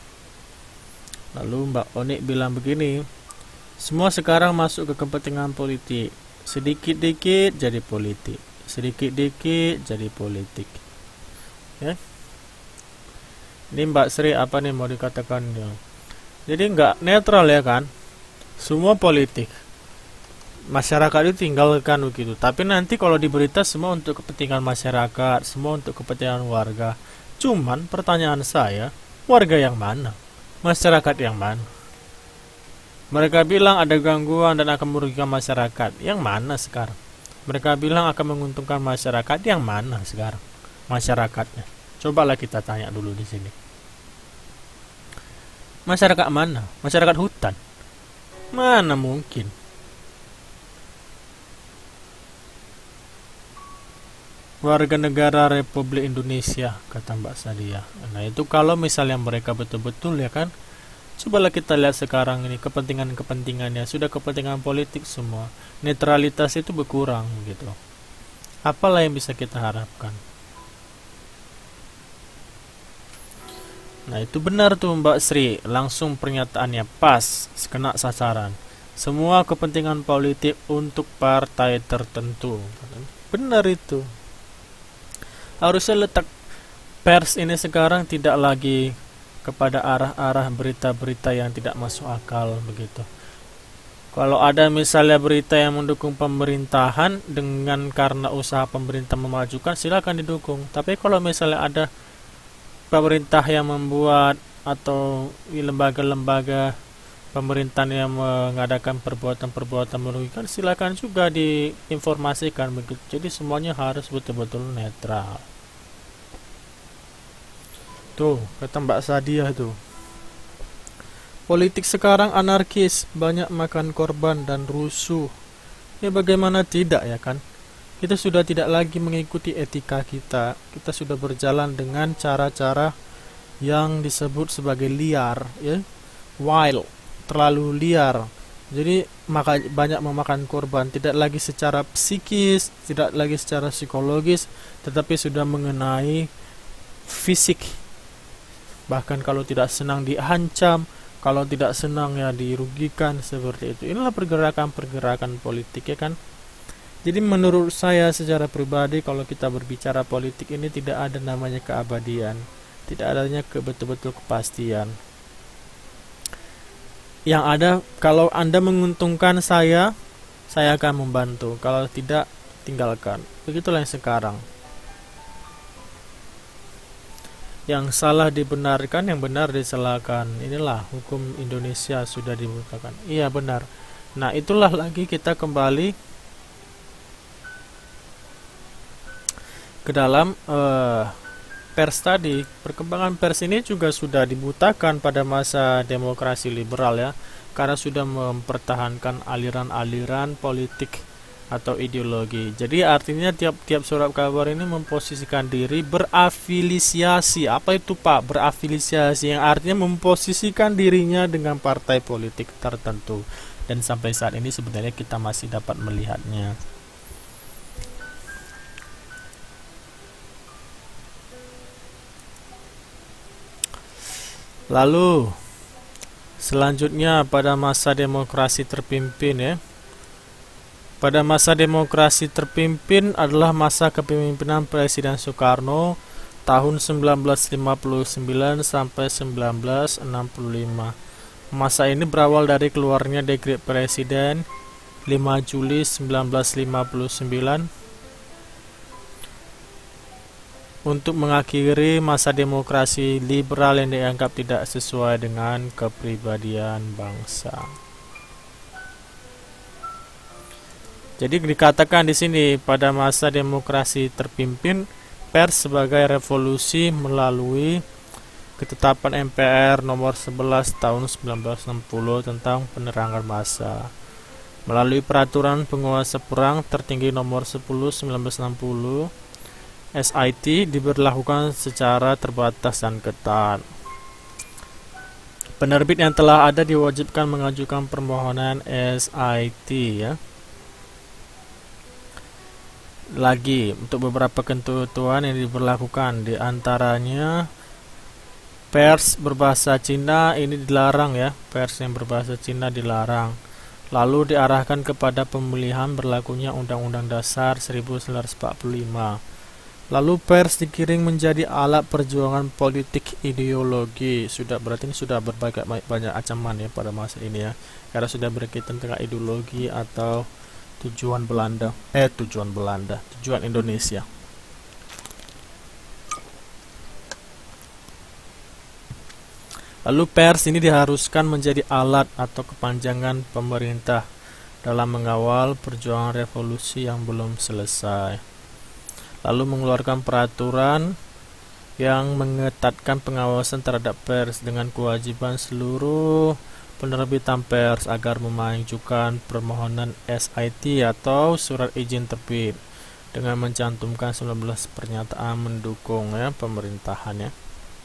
Lalu Mbak Onik bilang begini, semua sekarang masuk ke kepentingan politik, sedikit-dikit jadi politik, sedikit-dikit jadi politik. Ya. Ini Mbak Sri apa nih mau dikatakan? Jadi nggak netral ya kan? Semua politik. Masyarakat itu tinggalkan begitu. Tapi nanti kalau di berita semua untuk kepentingan masyarakat, semua untuk kepentingan warga. Cuman pertanyaan saya, warga yang mana? Masyarakat yang mana? Mereka bilang ada gangguan dan akan merugikan masyarakat. Yang mana sekarang? Mereka bilang akan menguntungkan masyarakat. Yang mana sekarang? Masyarakatnya. Cobalah kita tanya dulu di sini. Masyarakat mana? Masyarakat hutan? Mana mungkin? Warga negara Republik Indonesia, kata Mbak Sadia. Nah itu kalau misalnya mereka betul-betul ya kan. Cobalah kita lihat sekarang ini kepentingan-kepentingannya sudah kepentingan politik semua. Netralitas itu berkurang gitu. Apalah yang bisa kita harapkan? Nah itu benar tuh Mbak Sri, langsung pernyataannya pas, kena sasaran. Semua kepentingan politik untuk partai tertentu. Benar itu. Harusnya letak pers ini sekarang tidak lagi kepada arah-arah berita-berita yang tidak masuk akal begitu. Kalau ada misalnya berita yang mendukung pemerintahan dengan karena usaha pemerintah memajukan, silakan didukung. Tapi kalau misalnya ada pemerintah yang membuat atau lembaga-lembaga pemerintahan yang mengadakan perbuatan-perbuatan merugikan, silakan juga diinformasikan begitu. Jadi semuanya harus betul-betul netral. Tuh, kata Mbak Sadia tuh. Politik sekarang anarkis, banyak makan korban dan rusuh. Ya bagaimana tidak ya kan? Kita sudah tidak lagi mengikuti etika kita. Kita sudah berjalan dengan cara-cara yang disebut sebagai liar, ya, wild, terlalu liar. Jadi maka banyak memakan korban, tidak lagi secara psikis, tidak lagi secara psikologis, tetapi sudah mengenai fisik. Bahkan kalau tidak senang diancam, kalau tidak senang ya dirugikan, seperti itu. Inilah pergerakan-pergerakan politik ya kan. Jadi menurut saya secara pribadi, kalau kita berbicara politik ini tidak ada namanya keabadian, tidak adanya ke betul-betul kepastian. Yang ada, kalau Anda menguntungkan saya, saya akan membantu. Kalau tidak, tinggalkan. Begitulah yang sekarang. Yang salah dibenarkan, yang benar disalahkan. Inilah hukum Indonesia sudah dibukakan. Iya benar. Nah itulah lagi kita kembali ke dalam uh, pers tadi. Perkembangan pers ini juga sudah dibutakan pada masa demokrasi liberal ya, karena sudah mempertahankan aliran-aliran politik atau ideologi. Jadi artinya tiap-tiap surat kabar ini memposisikan diri berafiliasi. Apa itu Pak? Berafiliasi, yang artinya memposisikan dirinya dengan partai politik tertentu. Dan sampai saat ini sebenarnya kita masih dapat melihatnya. Lalu selanjutnya pada masa demokrasi terpimpin ya. Pada masa demokrasi terpimpin adalah masa kepemimpinan Presiden Soekarno tahun sembilan belas lima puluh sembilan sampai sembilan belas enam puluh lima. Masa ini berawal dari keluarnya dekret Presiden lima Juli sembilan belas lima puluh sembilan untuk mengakhiri masa demokrasi liberal yang dianggap tidak sesuai dengan kepribadian bangsa. Jadi dikatakan di sini pada masa demokrasi terpimpin, pers sebagai revolusi melalui ketetapan M P R nomor sebelas tahun sembilan belas enam puluh tentang penerangan massa. Melalui peraturan penguasa perang tertinggi nomor sepuluh sembilan belas enam puluh, S I T diberlakukan secara terbatas dan ketat. Penerbit yang telah ada diwajibkan mengajukan permohonan S I T ya. Lagi untuk beberapa ketentuan yang diberlakukan, di antaranya pers berbahasa Cina ini dilarang ya, pers yang berbahasa Cina dilarang. Lalu diarahkan kepada pemulihan berlakunya Undang-Undang Dasar seribu sembilan ratus empat puluh lima. Lalu pers dikiring menjadi alat perjuangan politik ideologi. Sudah berarti ini sudah berbagai banyak ancaman ya pada masa ini ya, karena sudah berkaitan dengan ideologi atau tujuan Belanda, eh tujuan Belanda, tujuan Indonesia. Lalu pers ini diharuskan menjadi alat atau kepanjangan pemerintah dalam mengawal perjuangan revolusi yang belum selesai. Lalu mengeluarkan peraturan yang mengetatkan pengawasan terhadap pers dengan kewajiban seluruh penerbitan pers agar mengajukan permohonan S I T atau surat izin terbit dengan mencantumkan sembilan belas pernyataan mendukung ya pemerintahan ya.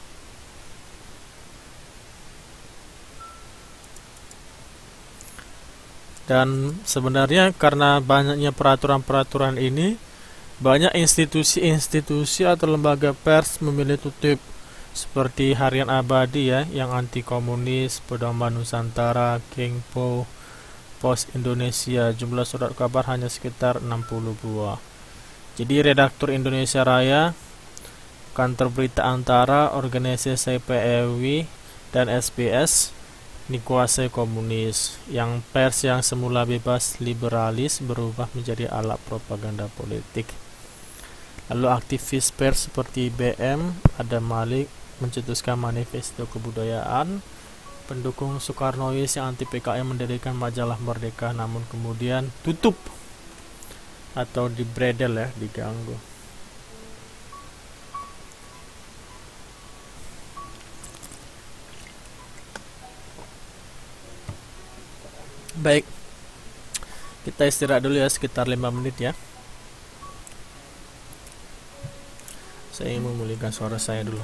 Dan sebenarnya karena banyaknya peraturan-peraturan ini, banyak institusi-institusi atau lembaga pers memilih tutup, seperti Harian Abadi ya, yang anti komunis, Pedoman Nusantara, Kempo, Pos Indonesia. Jumlah surat kabar hanya sekitar enam puluh buah. Jadi Redaktur Indonesia Raya, Kantor Berita Antara, Organisasi P E W I, dan S B S dikuasai komunis. Yang pers yang semula bebas liberalis berubah menjadi alat propaganda politik. Lalu aktivis pers seperti B M, Adam Malik mencetuskan manifesto kebudayaan pendukung Soekarnois yang anti P K I mendirikan majalah Merdeka, namun kemudian tutup atau dibredel ya, diganggu. Baik, kita istirahat dulu ya sekitar lima menit ya. Saya ingin memulihkan suara saya dulu.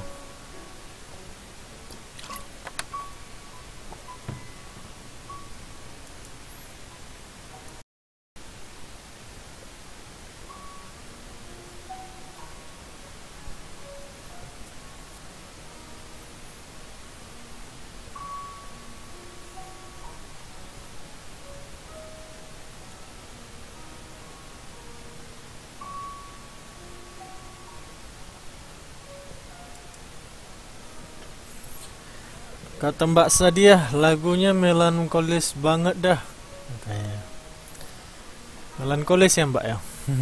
Kata Mbak Sadiah, lagunya melankolis banget dah. Katanya. Melankolis ya Mbak ya.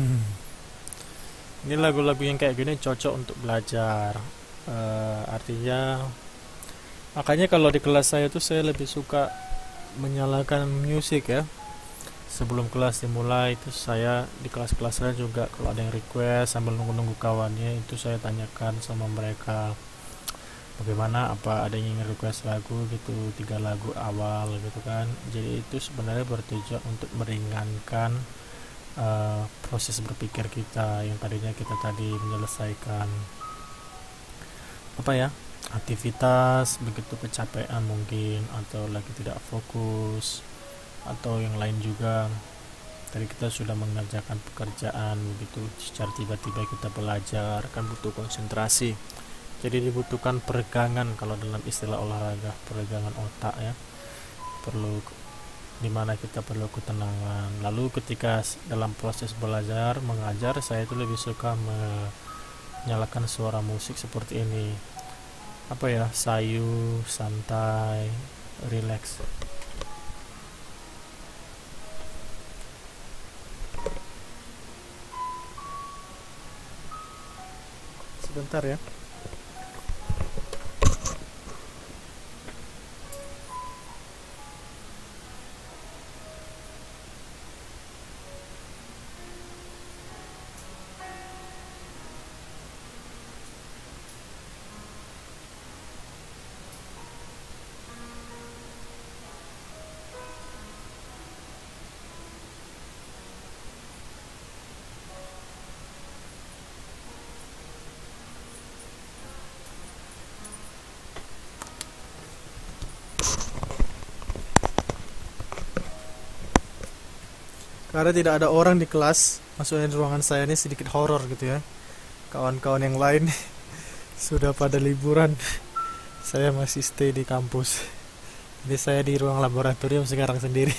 Ini lagu-lagu yang kayak gini cocok untuk belajar. Uh, artinya, makanya kalau di kelas saya tuh saya lebih suka menyalakan musik ya. Sebelum kelas dimulai itu saya di kelas-kelas saya juga kalau ada yang request sambil nunggu-nunggu kawannya itu saya tanyakan sama mereka. Bagaimana, apa ada yang ingin request lagu gitu, tiga lagu awal gitu kan. Jadi itu sebenarnya bertujuan untuk meringankan uh, proses berpikir kita yang tadinya kita tadi menyelesaikan apa ya, aktivitas, begitu kecapean mungkin, atau lagi tidak fokus, atau yang lain juga. Tadi kita sudah mengerjakan pekerjaan begitu, secara tiba-tiba kita belajar kan butuh konsentrasi. Jadi dibutuhkan peregangan kalau dalam istilah olahraga, peregangan otak ya. Perlu dimana kita perlu ketenangan. Lalu ketika dalam proses belajar, mengajar, saya itu lebih suka menyalakan suara musik seperti ini. Apa ya? Sayu, santai, relax. Sebentar ya. Karena tidak ada orang di kelas, maksudnya di ruangan saya ini sedikit horor gitu ya. Kawan-kawan yang lain sudah pada liburan, saya masih stay di kampus. Jadi saya di ruang laboratorium sekarang sendiri.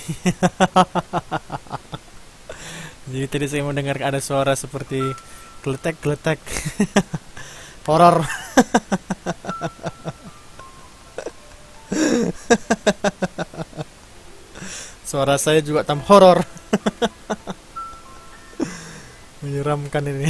Jadi tadi saya mendengar ada suara seperti geletek-geletek. Horor. Suara saya juga tam horor. Menyeramkan ini.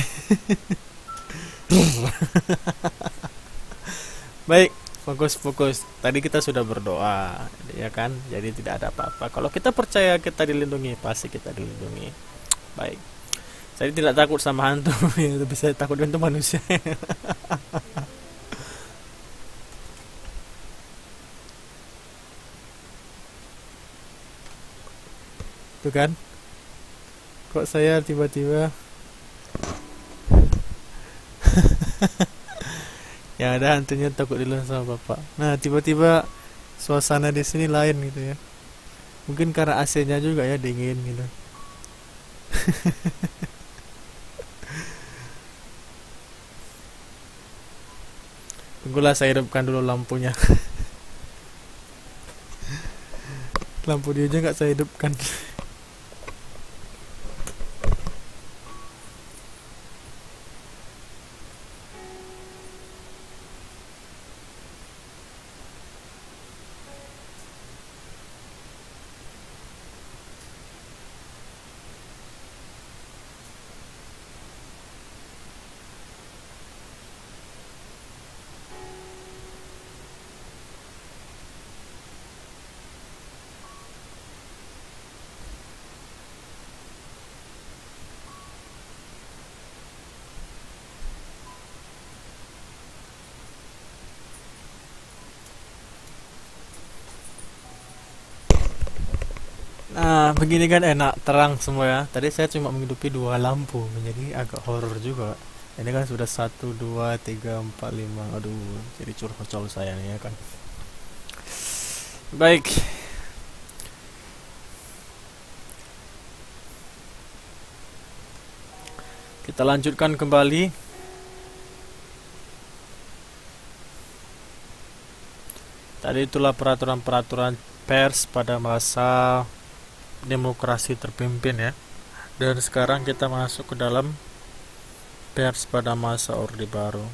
Baik, fokus-fokus. Tadi kita sudah berdoa, ya kan? Jadi tidak ada apa-apa. Kalau kita percaya kita dilindungi, pasti kita dilindungi. Baik. Saya tidak takut sama hantu, tapi saya takut dengan manusia. Tuh kan? Kok saya tiba-tiba ya ada hantunya takut dulu sama bapak. Nah tiba-tiba suasana di sini lain gitu ya. Mungkin karena A C-nya juga ya dingin gitu. Tunggulah saya hidupkan dulu lampunya. Lampu dia aja nggak saya hidupkan. Nah, begini kan enak, terang semua ya. Tadi saya cuma menghidupi dua lampu, menjadi agak horor juga. Ini kan sudah satu, dua, tiga, empat, lima. Aduh, jadi curcol saya nih ya kan. Baik, kita lanjutkan kembali. Tadi itulah peraturan-peraturan pers pada masa demokrasi terpimpin ya. Dan sekarang kita masuk ke dalam pers pada masa Orde Baru.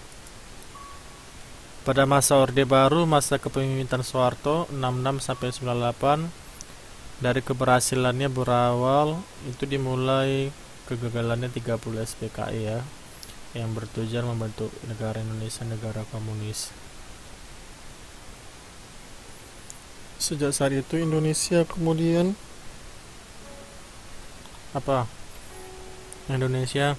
Pada masa Orde Baru, masa kepemimpinan Soeharto enam puluh enam sampai sembilan puluh delapan, dari keberhasilannya berawal itu dimulai kegagalannya tiga puluh S P K I ya, yang bertujuan membentuk negara Indonesia negara komunis. Sejak saat itu Indonesia kemudian apa? Indonesia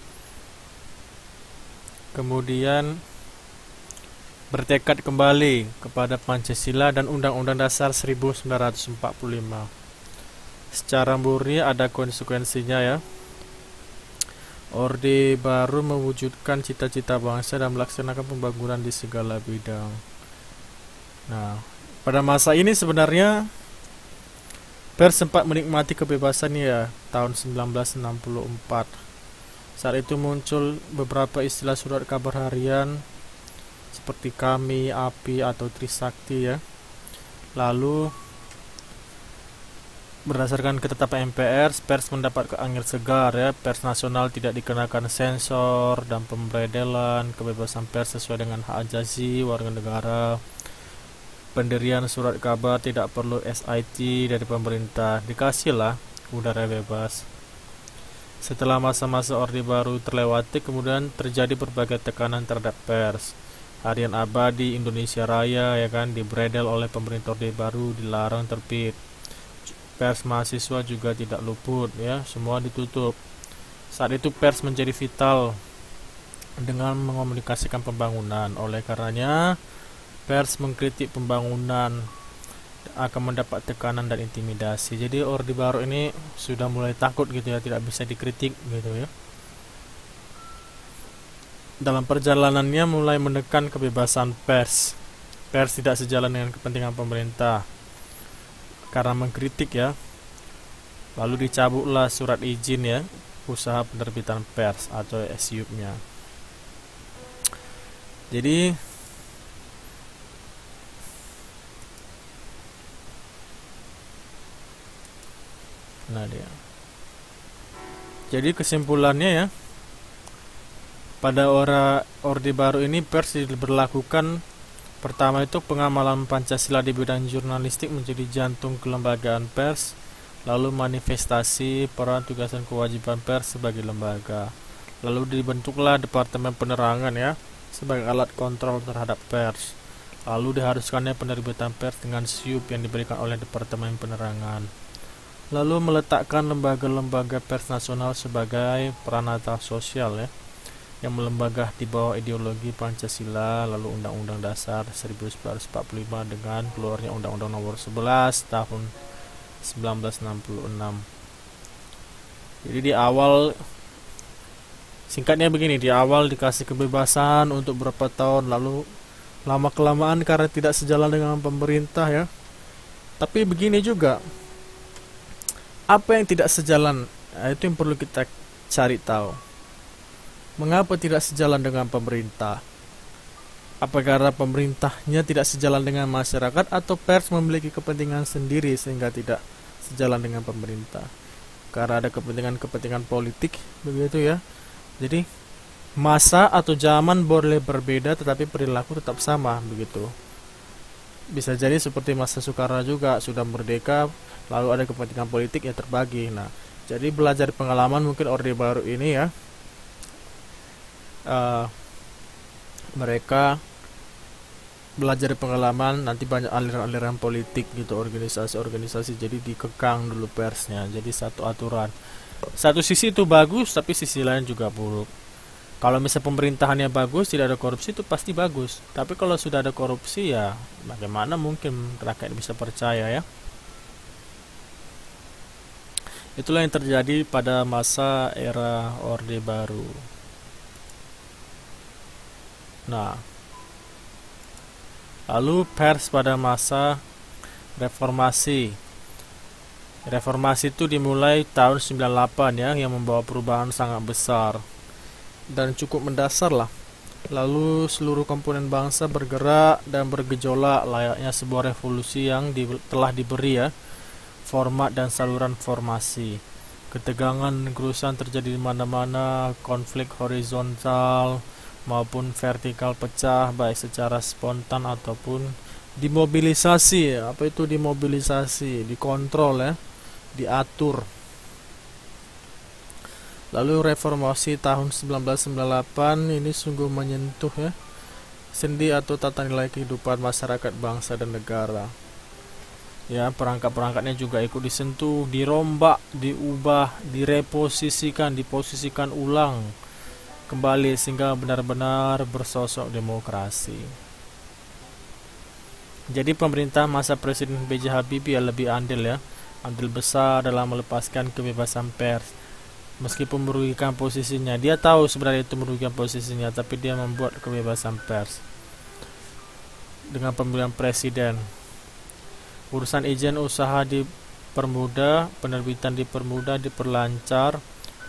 kemudian bertekad kembali kepada Pancasila dan Undang-Undang Dasar seribu sembilan ratus empat puluh lima. Secara murni ada konsekuensinya ya. Orde Baru mewujudkan cita-cita bangsa dan melaksanakan pembangunan di segala bidang. Nah, pada masa ini sebenarnya pers sempat menikmati kebebasan ya tahun seribu sembilan ratus enam puluh empat. Saat itu muncul beberapa istilah surat kabar harian seperti Kami, Api, atau Trisakti ya. Lalu berdasarkan ketetapan M P R, pers mendapat angin segar ya. Pers nasional tidak dikenakan sensor dan pemberedelan, kebebasan pers sesuai dengan hak asasi warga negara. Pendirian surat kabar tidak perlu S I T dari pemerintah, dikasihlah udara bebas. Setelah masa-masa Orde Baru terlewati, kemudian terjadi berbagai tekanan terhadap pers. Harian Abadi, Indonesia Raya ya kan dibredel oleh pemerintah Orde Baru, dilarang terbit. Pers mahasiswa juga tidak luput ya, semua ditutup. Saat itu pers menjadi vital dengan mengomunikasikan pembangunan. Oleh karenanya pers mengkritik pembangunan akan mendapat tekanan dan intimidasi. Jadi Orde Baru ini sudah mulai takut gitu ya, tidak bisa dikritik gitu ya. Dalam perjalanannya mulai menekan kebebasan pers. Pers tidak sejalan dengan kepentingan pemerintah karena mengkritik ya. Lalu dicabutlah surat izin ya usaha penerbitan pers atau S U P-nya. Jadi nah dia. Jadi kesimpulannya ya, pada ora Orde Baru ini pers diberlakukan pertama itu pengamalan Pancasila di bidang jurnalistik menjadi jantung kelembagaan pers, lalu manifestasi peran tugas dan kewajiban pers sebagai lembaga. Lalu dibentuklah Departemen Penerangan ya sebagai alat kontrol terhadap pers. Lalu diharuskannya penerbitan pers dengan S U P yang diberikan oleh Departemen Penerangan. Lalu meletakkan lembaga-lembaga pers nasional sebagai peranata sosial ya, yang melembagah di bawah ideologi Pancasila. Lalu Undang-Undang Dasar seribu sembilan ratus empat puluh lima dengan keluarnya Undang-Undang Nomor sebelas tahun seribu sembilan ratus enam puluh enam. Jadi di awal, singkatnya begini, di awal dikasih kebebasan untuk berapa tahun, lalu lama-kelamaan karena tidak sejalan dengan pemerintah ya. Tapi begini juga, apa yang tidak sejalan, nah, itu yang perlu kita cari tahu. Mengapa tidak sejalan dengan pemerintah? Apa karena pemerintahnya tidak sejalan dengan masyarakat, atau pers memiliki kepentingan sendiri sehingga tidak sejalan dengan pemerintah? Karena ada kepentingan-kepentingan politik begitu ya. Jadi masa atau zaman boleh berbeda tetapi perilaku tetap sama begitu. Bisa jadi seperti masa Soekarno juga, sudah merdeka lalu ada kepentingan politik yang terbagi. Nah, jadi belajar pengalaman mungkin Orde Baru ini ya, uh, mereka belajar pengalaman, nanti banyak aliran-aliran politik gitu, organisasi-organisasi, jadi dikekang dulu persnya. Jadi satu aturan, satu sisi itu bagus tapi sisi lain juga buruk. Kalau misalnya pemerintahannya bagus, tidak ada korupsi, itu pasti bagus. Tapi kalau sudah ada korupsi ya bagaimana mungkin rakyat bisa percaya ya. Itulah yang terjadi pada masa era Orde Baru. Nah, lalu pers pada masa reformasi. Reformasi itu dimulai tahun sembilan puluh delapan ya, yang membawa perubahan sangat besar dan cukup mendasar lah. Lalu seluruh komponen bangsa bergerak dan bergejolak layaknya sebuah revolusi yang di, telah diberi ya format dan saluran formasi. Ketegangan dan kerusuhan terjadi di mana-mana, konflik horizontal maupun vertikal pecah baik secara spontan ataupun dimobilisasi. Apa itu dimobilisasi? Dikontrol ya, diatur. Lalu reformasi tahun seribu sembilan ratus sembilan puluh delapan ini sungguh menyentuh ya sendi atau tata nilai kehidupan masyarakat bangsa dan negara. Ya, perangkat-perangkatnya juga ikut disentuh, dirombak, diubah, direposisikan, diposisikan ulang kembali sehingga benar-benar bersosok demokrasi. Jadi pemerintah masa Presiden B J Habibie ya lebih andil ya, andil besar dalam melepaskan kebebasan pers. Meskipun merugikan posisinya, dia tahu sebenarnya itu merugikan posisinya, tapi dia membuat kebebasan pers dengan pemilihan presiden. Urusan izin usaha dipermudah, penerbitan dipermudah, diperlancar.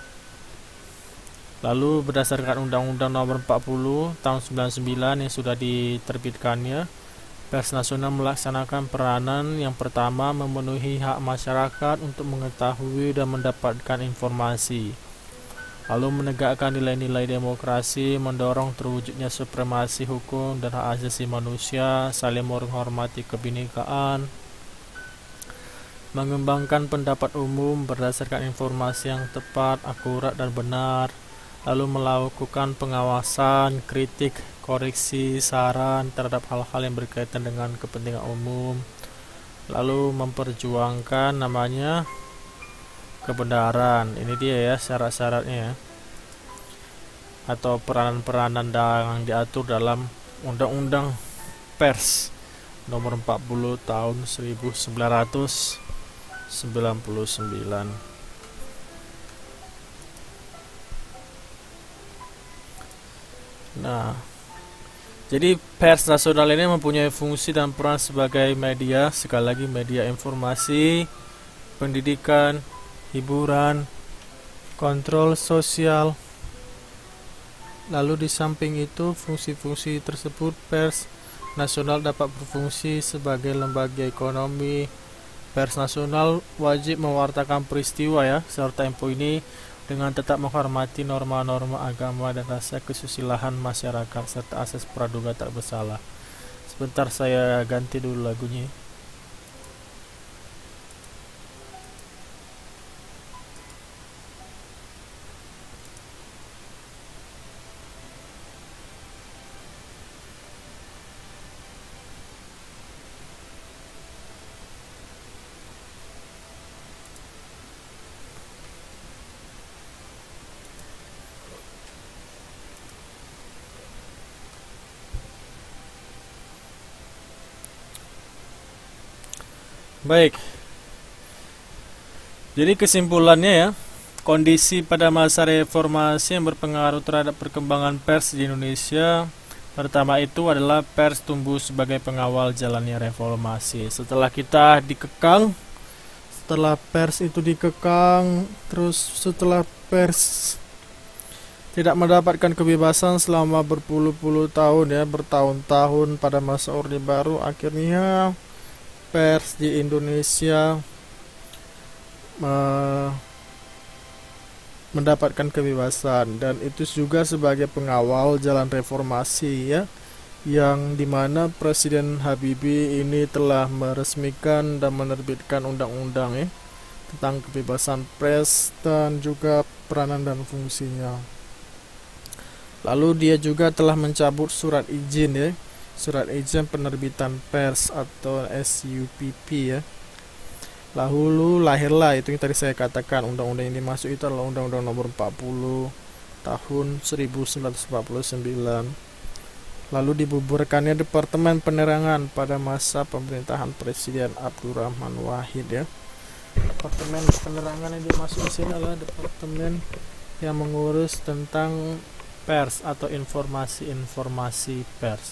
Lalu berdasarkan Undang-Undang Nomor empat puluh Tahun sembilan puluh sembilan yang sudah diterbitkannya, pers nasional melaksanakan peranan yang pertama memenuhi hak masyarakat untuk mengetahui dan mendapatkan informasi. Lalu menegakkan nilai-nilai demokrasi, mendorong terwujudnya supremasi hukum dan hak asasi manusia, saling menghormati kebinekaan, mengembangkan pendapat umum berdasarkan informasi yang tepat, akurat dan benar, lalu melakukan pengawasan, kritik, koreksi, saran terhadap hal-hal yang berkaitan dengan kepentingan umum, lalu memperjuangkan namanya kebenaran. Ini dia ya syarat-syaratnya ya, atau peranan-peranan yang diatur dalam Undang-Undang Pers Nomor empat puluh Tahun seribu sembilan ratus sembilan puluh sembilan. Nah, jadi pers nasional ini mempunyai fungsi dan peran sebagai media, sekali lagi media informasi, pendidikan, hiburan, kontrol sosial. Lalu di samping itu, fungsi-fungsi tersebut pers nasional dapat berfungsi sebagai lembaga ekonomi. Pers nasional wajib mewartakan peristiwa ya, serta info ini dengan tetap menghormati norma-norma agama dan rasa kesusilaan masyarakat serta asas praduga tak bersalah. Sebentar saya ganti dulu lagunya. Baik, jadi kesimpulannya ya, kondisi pada masa reformasi yang berpengaruh terhadap perkembangan pers di Indonesia. Pertama itu adalah pers tumbuh sebagai pengawal jalannya reformasi. Setelah kita dikekang, setelah pers itu dikekang, terus setelah pers tidak mendapatkan kebebasan selama berpuluh-puluh tahun ya, bertahun-tahun pada masa Orde Baru, akhirnya pers di Indonesia uh, mendapatkan kebebasan, dan itu juga sebagai pengawal jalan reformasi ya, yang dimana Presiden Habibie ini telah meresmikan dan menerbitkan undang-undang ya tentang kebebasan pers dan juga peranan dan fungsinya. Lalu dia juga telah mencabut surat izin ya, surat izin penerbitan pers atau S U P P ya. Lalu lahirlah itu yang tadi saya katakan, undang-undang ini masuk itu adalah Undang-Undang Nomor empat puluh Tahun seribu sembilan ratus empat puluh sembilan. Lalu dibuburkannya Departemen Penerangan pada masa pemerintahan Presiden Abdurrahman Wahid ya. departemen penerangan yang dimaksud di sini adalah departemen yang mengurus tentang pers atau informasi-informasi pers.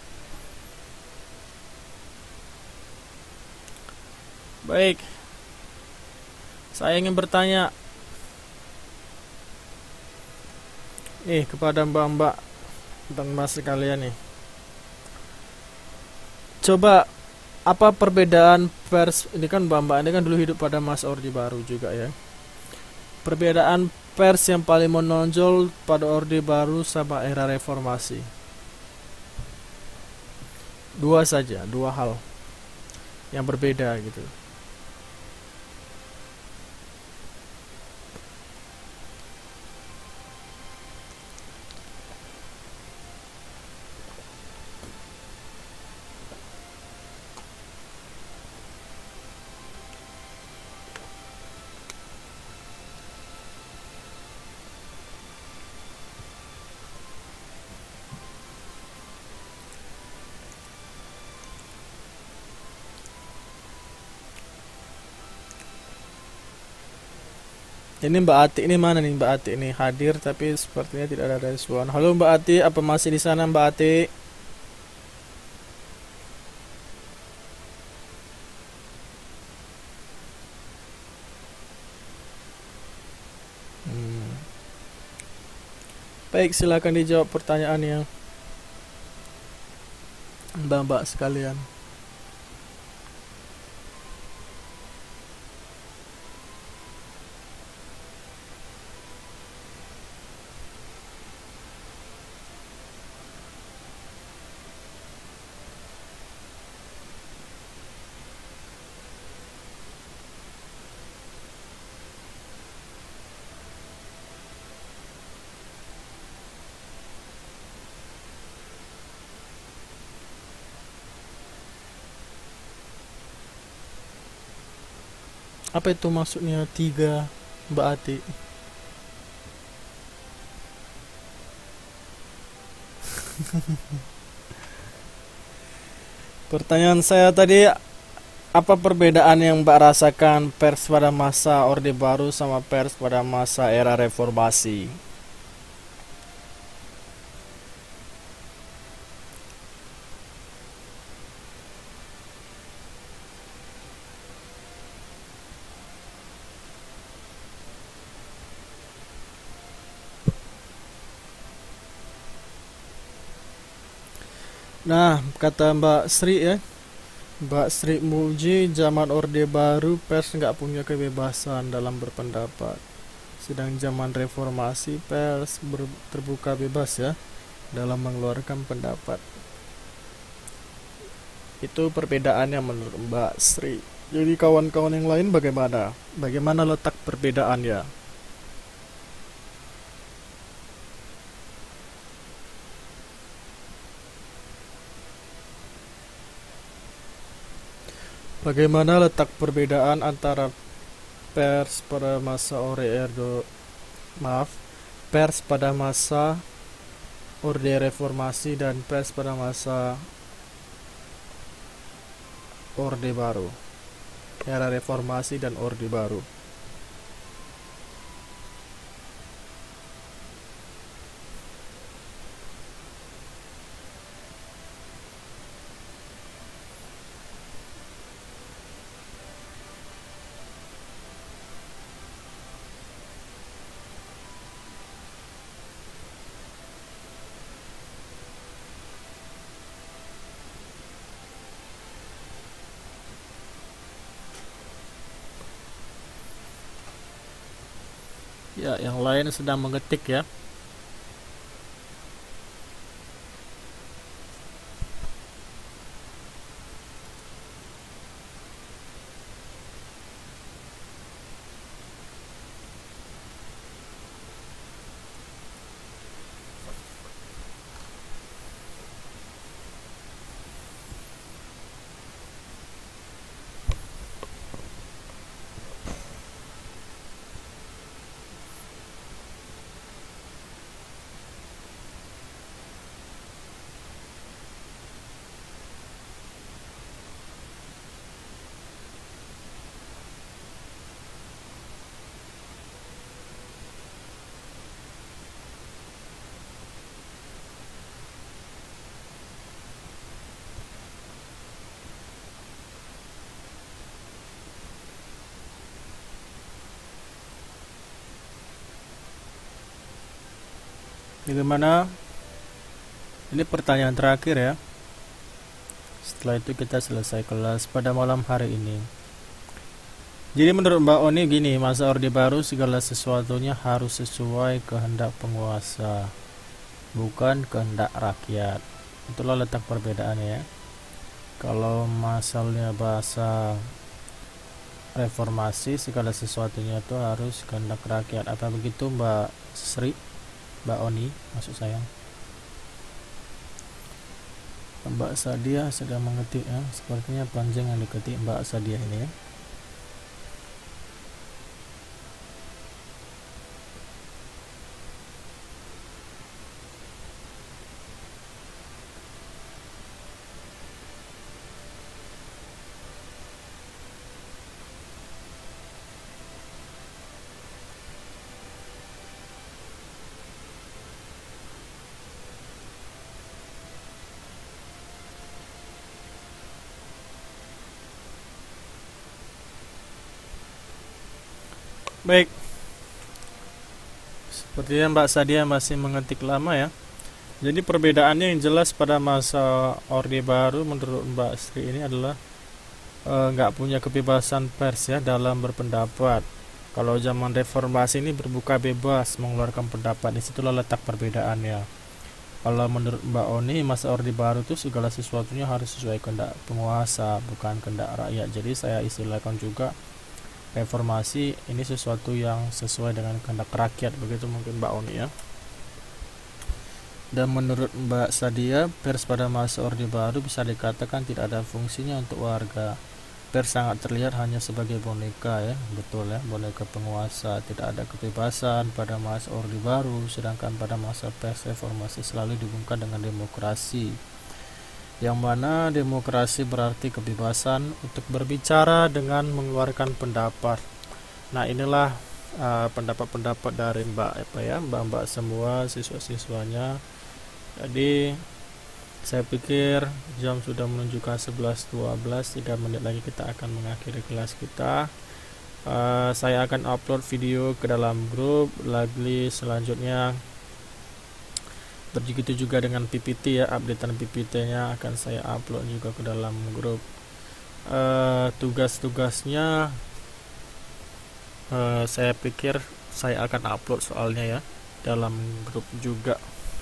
Baik, saya ingin bertanya nih kepada mbak-mbak dan mas sekalian nih. Coba apa perbedaan pers, ini kan mbak-mbak ini kan dulu hidup pada masa Orde Baru juga ya. Perbedaan pers yang paling menonjol pada Orde Baru sama era reformasi. Dua saja, dua hal yang berbeda gitu. Ini Mbak Ati ini mana nih Mbak Ati ini hadir tapi sepertinya tidak ada respon. Halo Mbak Ati, apa masih di sana Mbak Ati? Hmm. Baik, silakan dijawab pertanyaannya Mbak-mbak sekalian. Apa itu maksudnya tiga Mbak Ati? Pertanyaan saya tadi, apa perbedaan yang Mbak rasakan pers pada masa Orde Baru sama pers pada masa era reformasi? Nah, kata Mbak Sri ya, Mbak Sri Muji, zaman Orde Baru pers nggak punya kebebasan dalam berpendapat. Sedang zaman reformasi pers ber- terbuka bebas ya dalam mengeluarkan pendapat. Itu perbedaannya menurut Mbak Sri. Jadi kawan-kawan yang lain bagaimana? Bagaimana letak perbedaannya? Bagaimana letak perbedaan antara pers pada masa Orde Erdo, maaf, pers pada masa Orde Reformasi dan pers pada masa Orde Baru, era Reformasi dan Orde Baru. Ya, yang lain sedang mengetik ya. Bagaimana? Ini pertanyaan terakhir ya. Setelah itu kita selesai kelas pada malam hari ini. Jadi menurut Mbak Oni gini, masa Orde Baru segala sesuatunya harus sesuai kehendak penguasa, bukan kehendak rakyat. Itulah letak perbedaannya ya. Kalau masalahnya bahasa reformasi, segala sesuatunya itu harus kehendak rakyat. Apa begitu Mbak Sri? Mbak Oni maksud saya. Mbak Sadia sedang mengetik ya. Sepertinya panjang yang diketik Mbak Sadia ini ya. Baik, sepertinya Mbak Sadia masih mengetik lama ya. Jadi perbedaannya yang jelas pada masa Orde Baru menurut Mbak Sri ini adalah nggak e, punya kebebasan pers ya dalam berpendapat. Kalau zaman reformasi ini berbuka bebas mengeluarkan pendapat. Disitulah letak perbedaannya. Kalau menurut Mbak Oni masa Orde Baru itu segala sesuatunya harus sesuai kehendak penguasa, bukan kehendak rakyat. Jadi saya istilahkan juga reformasi ini sesuatu yang sesuai dengan kehendak rakyat, begitu mungkin Mbak Oni ya. Dan menurut Mbak Sadia, pers pada masa Orde Baru bisa dikatakan tidak ada fungsinya untuk warga. Pers sangat terlihat hanya sebagai boneka ya, betul ya, boneka penguasa. Tidak ada kebebasan pada masa Orde Baru, sedangkan pada masa pers reformasi selalu dihubungkan dengan demokrasi, yang mana demokrasi berarti kebebasan untuk berbicara dengan mengeluarkan pendapat. Nah inilah uh, pendapat-pendapat dari Mbak apa ya, Mbak-mbak semua siswa-siswanya. Jadi saya pikir jam sudah menunjukkan sebelas dua belas, tiga menit lagi kita akan mengakhiri kelas kita. uh, Saya akan upload video ke dalam grup lagi selanjutnya. Begitu juga dengan P P T ya, updatean P P T-nya akan saya upload juga ke dalam grup. Uh, tugas-tugasnya uh, saya pikir saya akan upload soalnya ya dalam grup juga.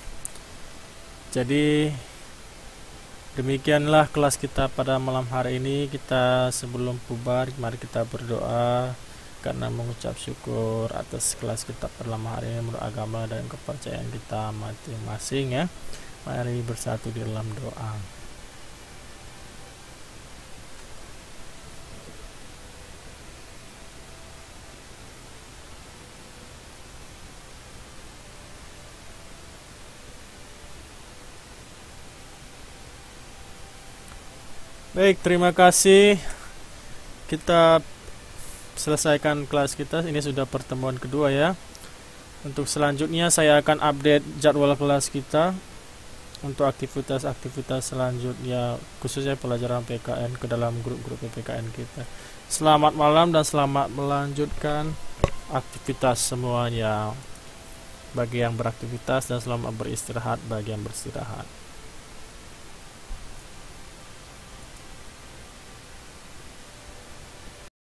Jadi demikianlah kelas kita pada malam hari ini. Kita sebelum bubar mari kita berdoa karena mengucap syukur atas kelas kita pada malam hari ini menurut agama dan kepercayaan kita masing-masing ya. Mari bersatu di dalam doa. Baik, terima kasih. Kita selesaikan kelas kita. Ini sudah pertemuan kedua ya. Untuk selanjutnya saya akan update jadwal kelas kita untuk aktivitas-aktivitas selanjutnya, khususnya pelajaran P K N ke dalam grup-grup P K N kita. Selamat malam dan selamat melanjutkan aktivitas semuanya bagi yang beraktivitas, dan selamat beristirahat bagi yang beristirahat.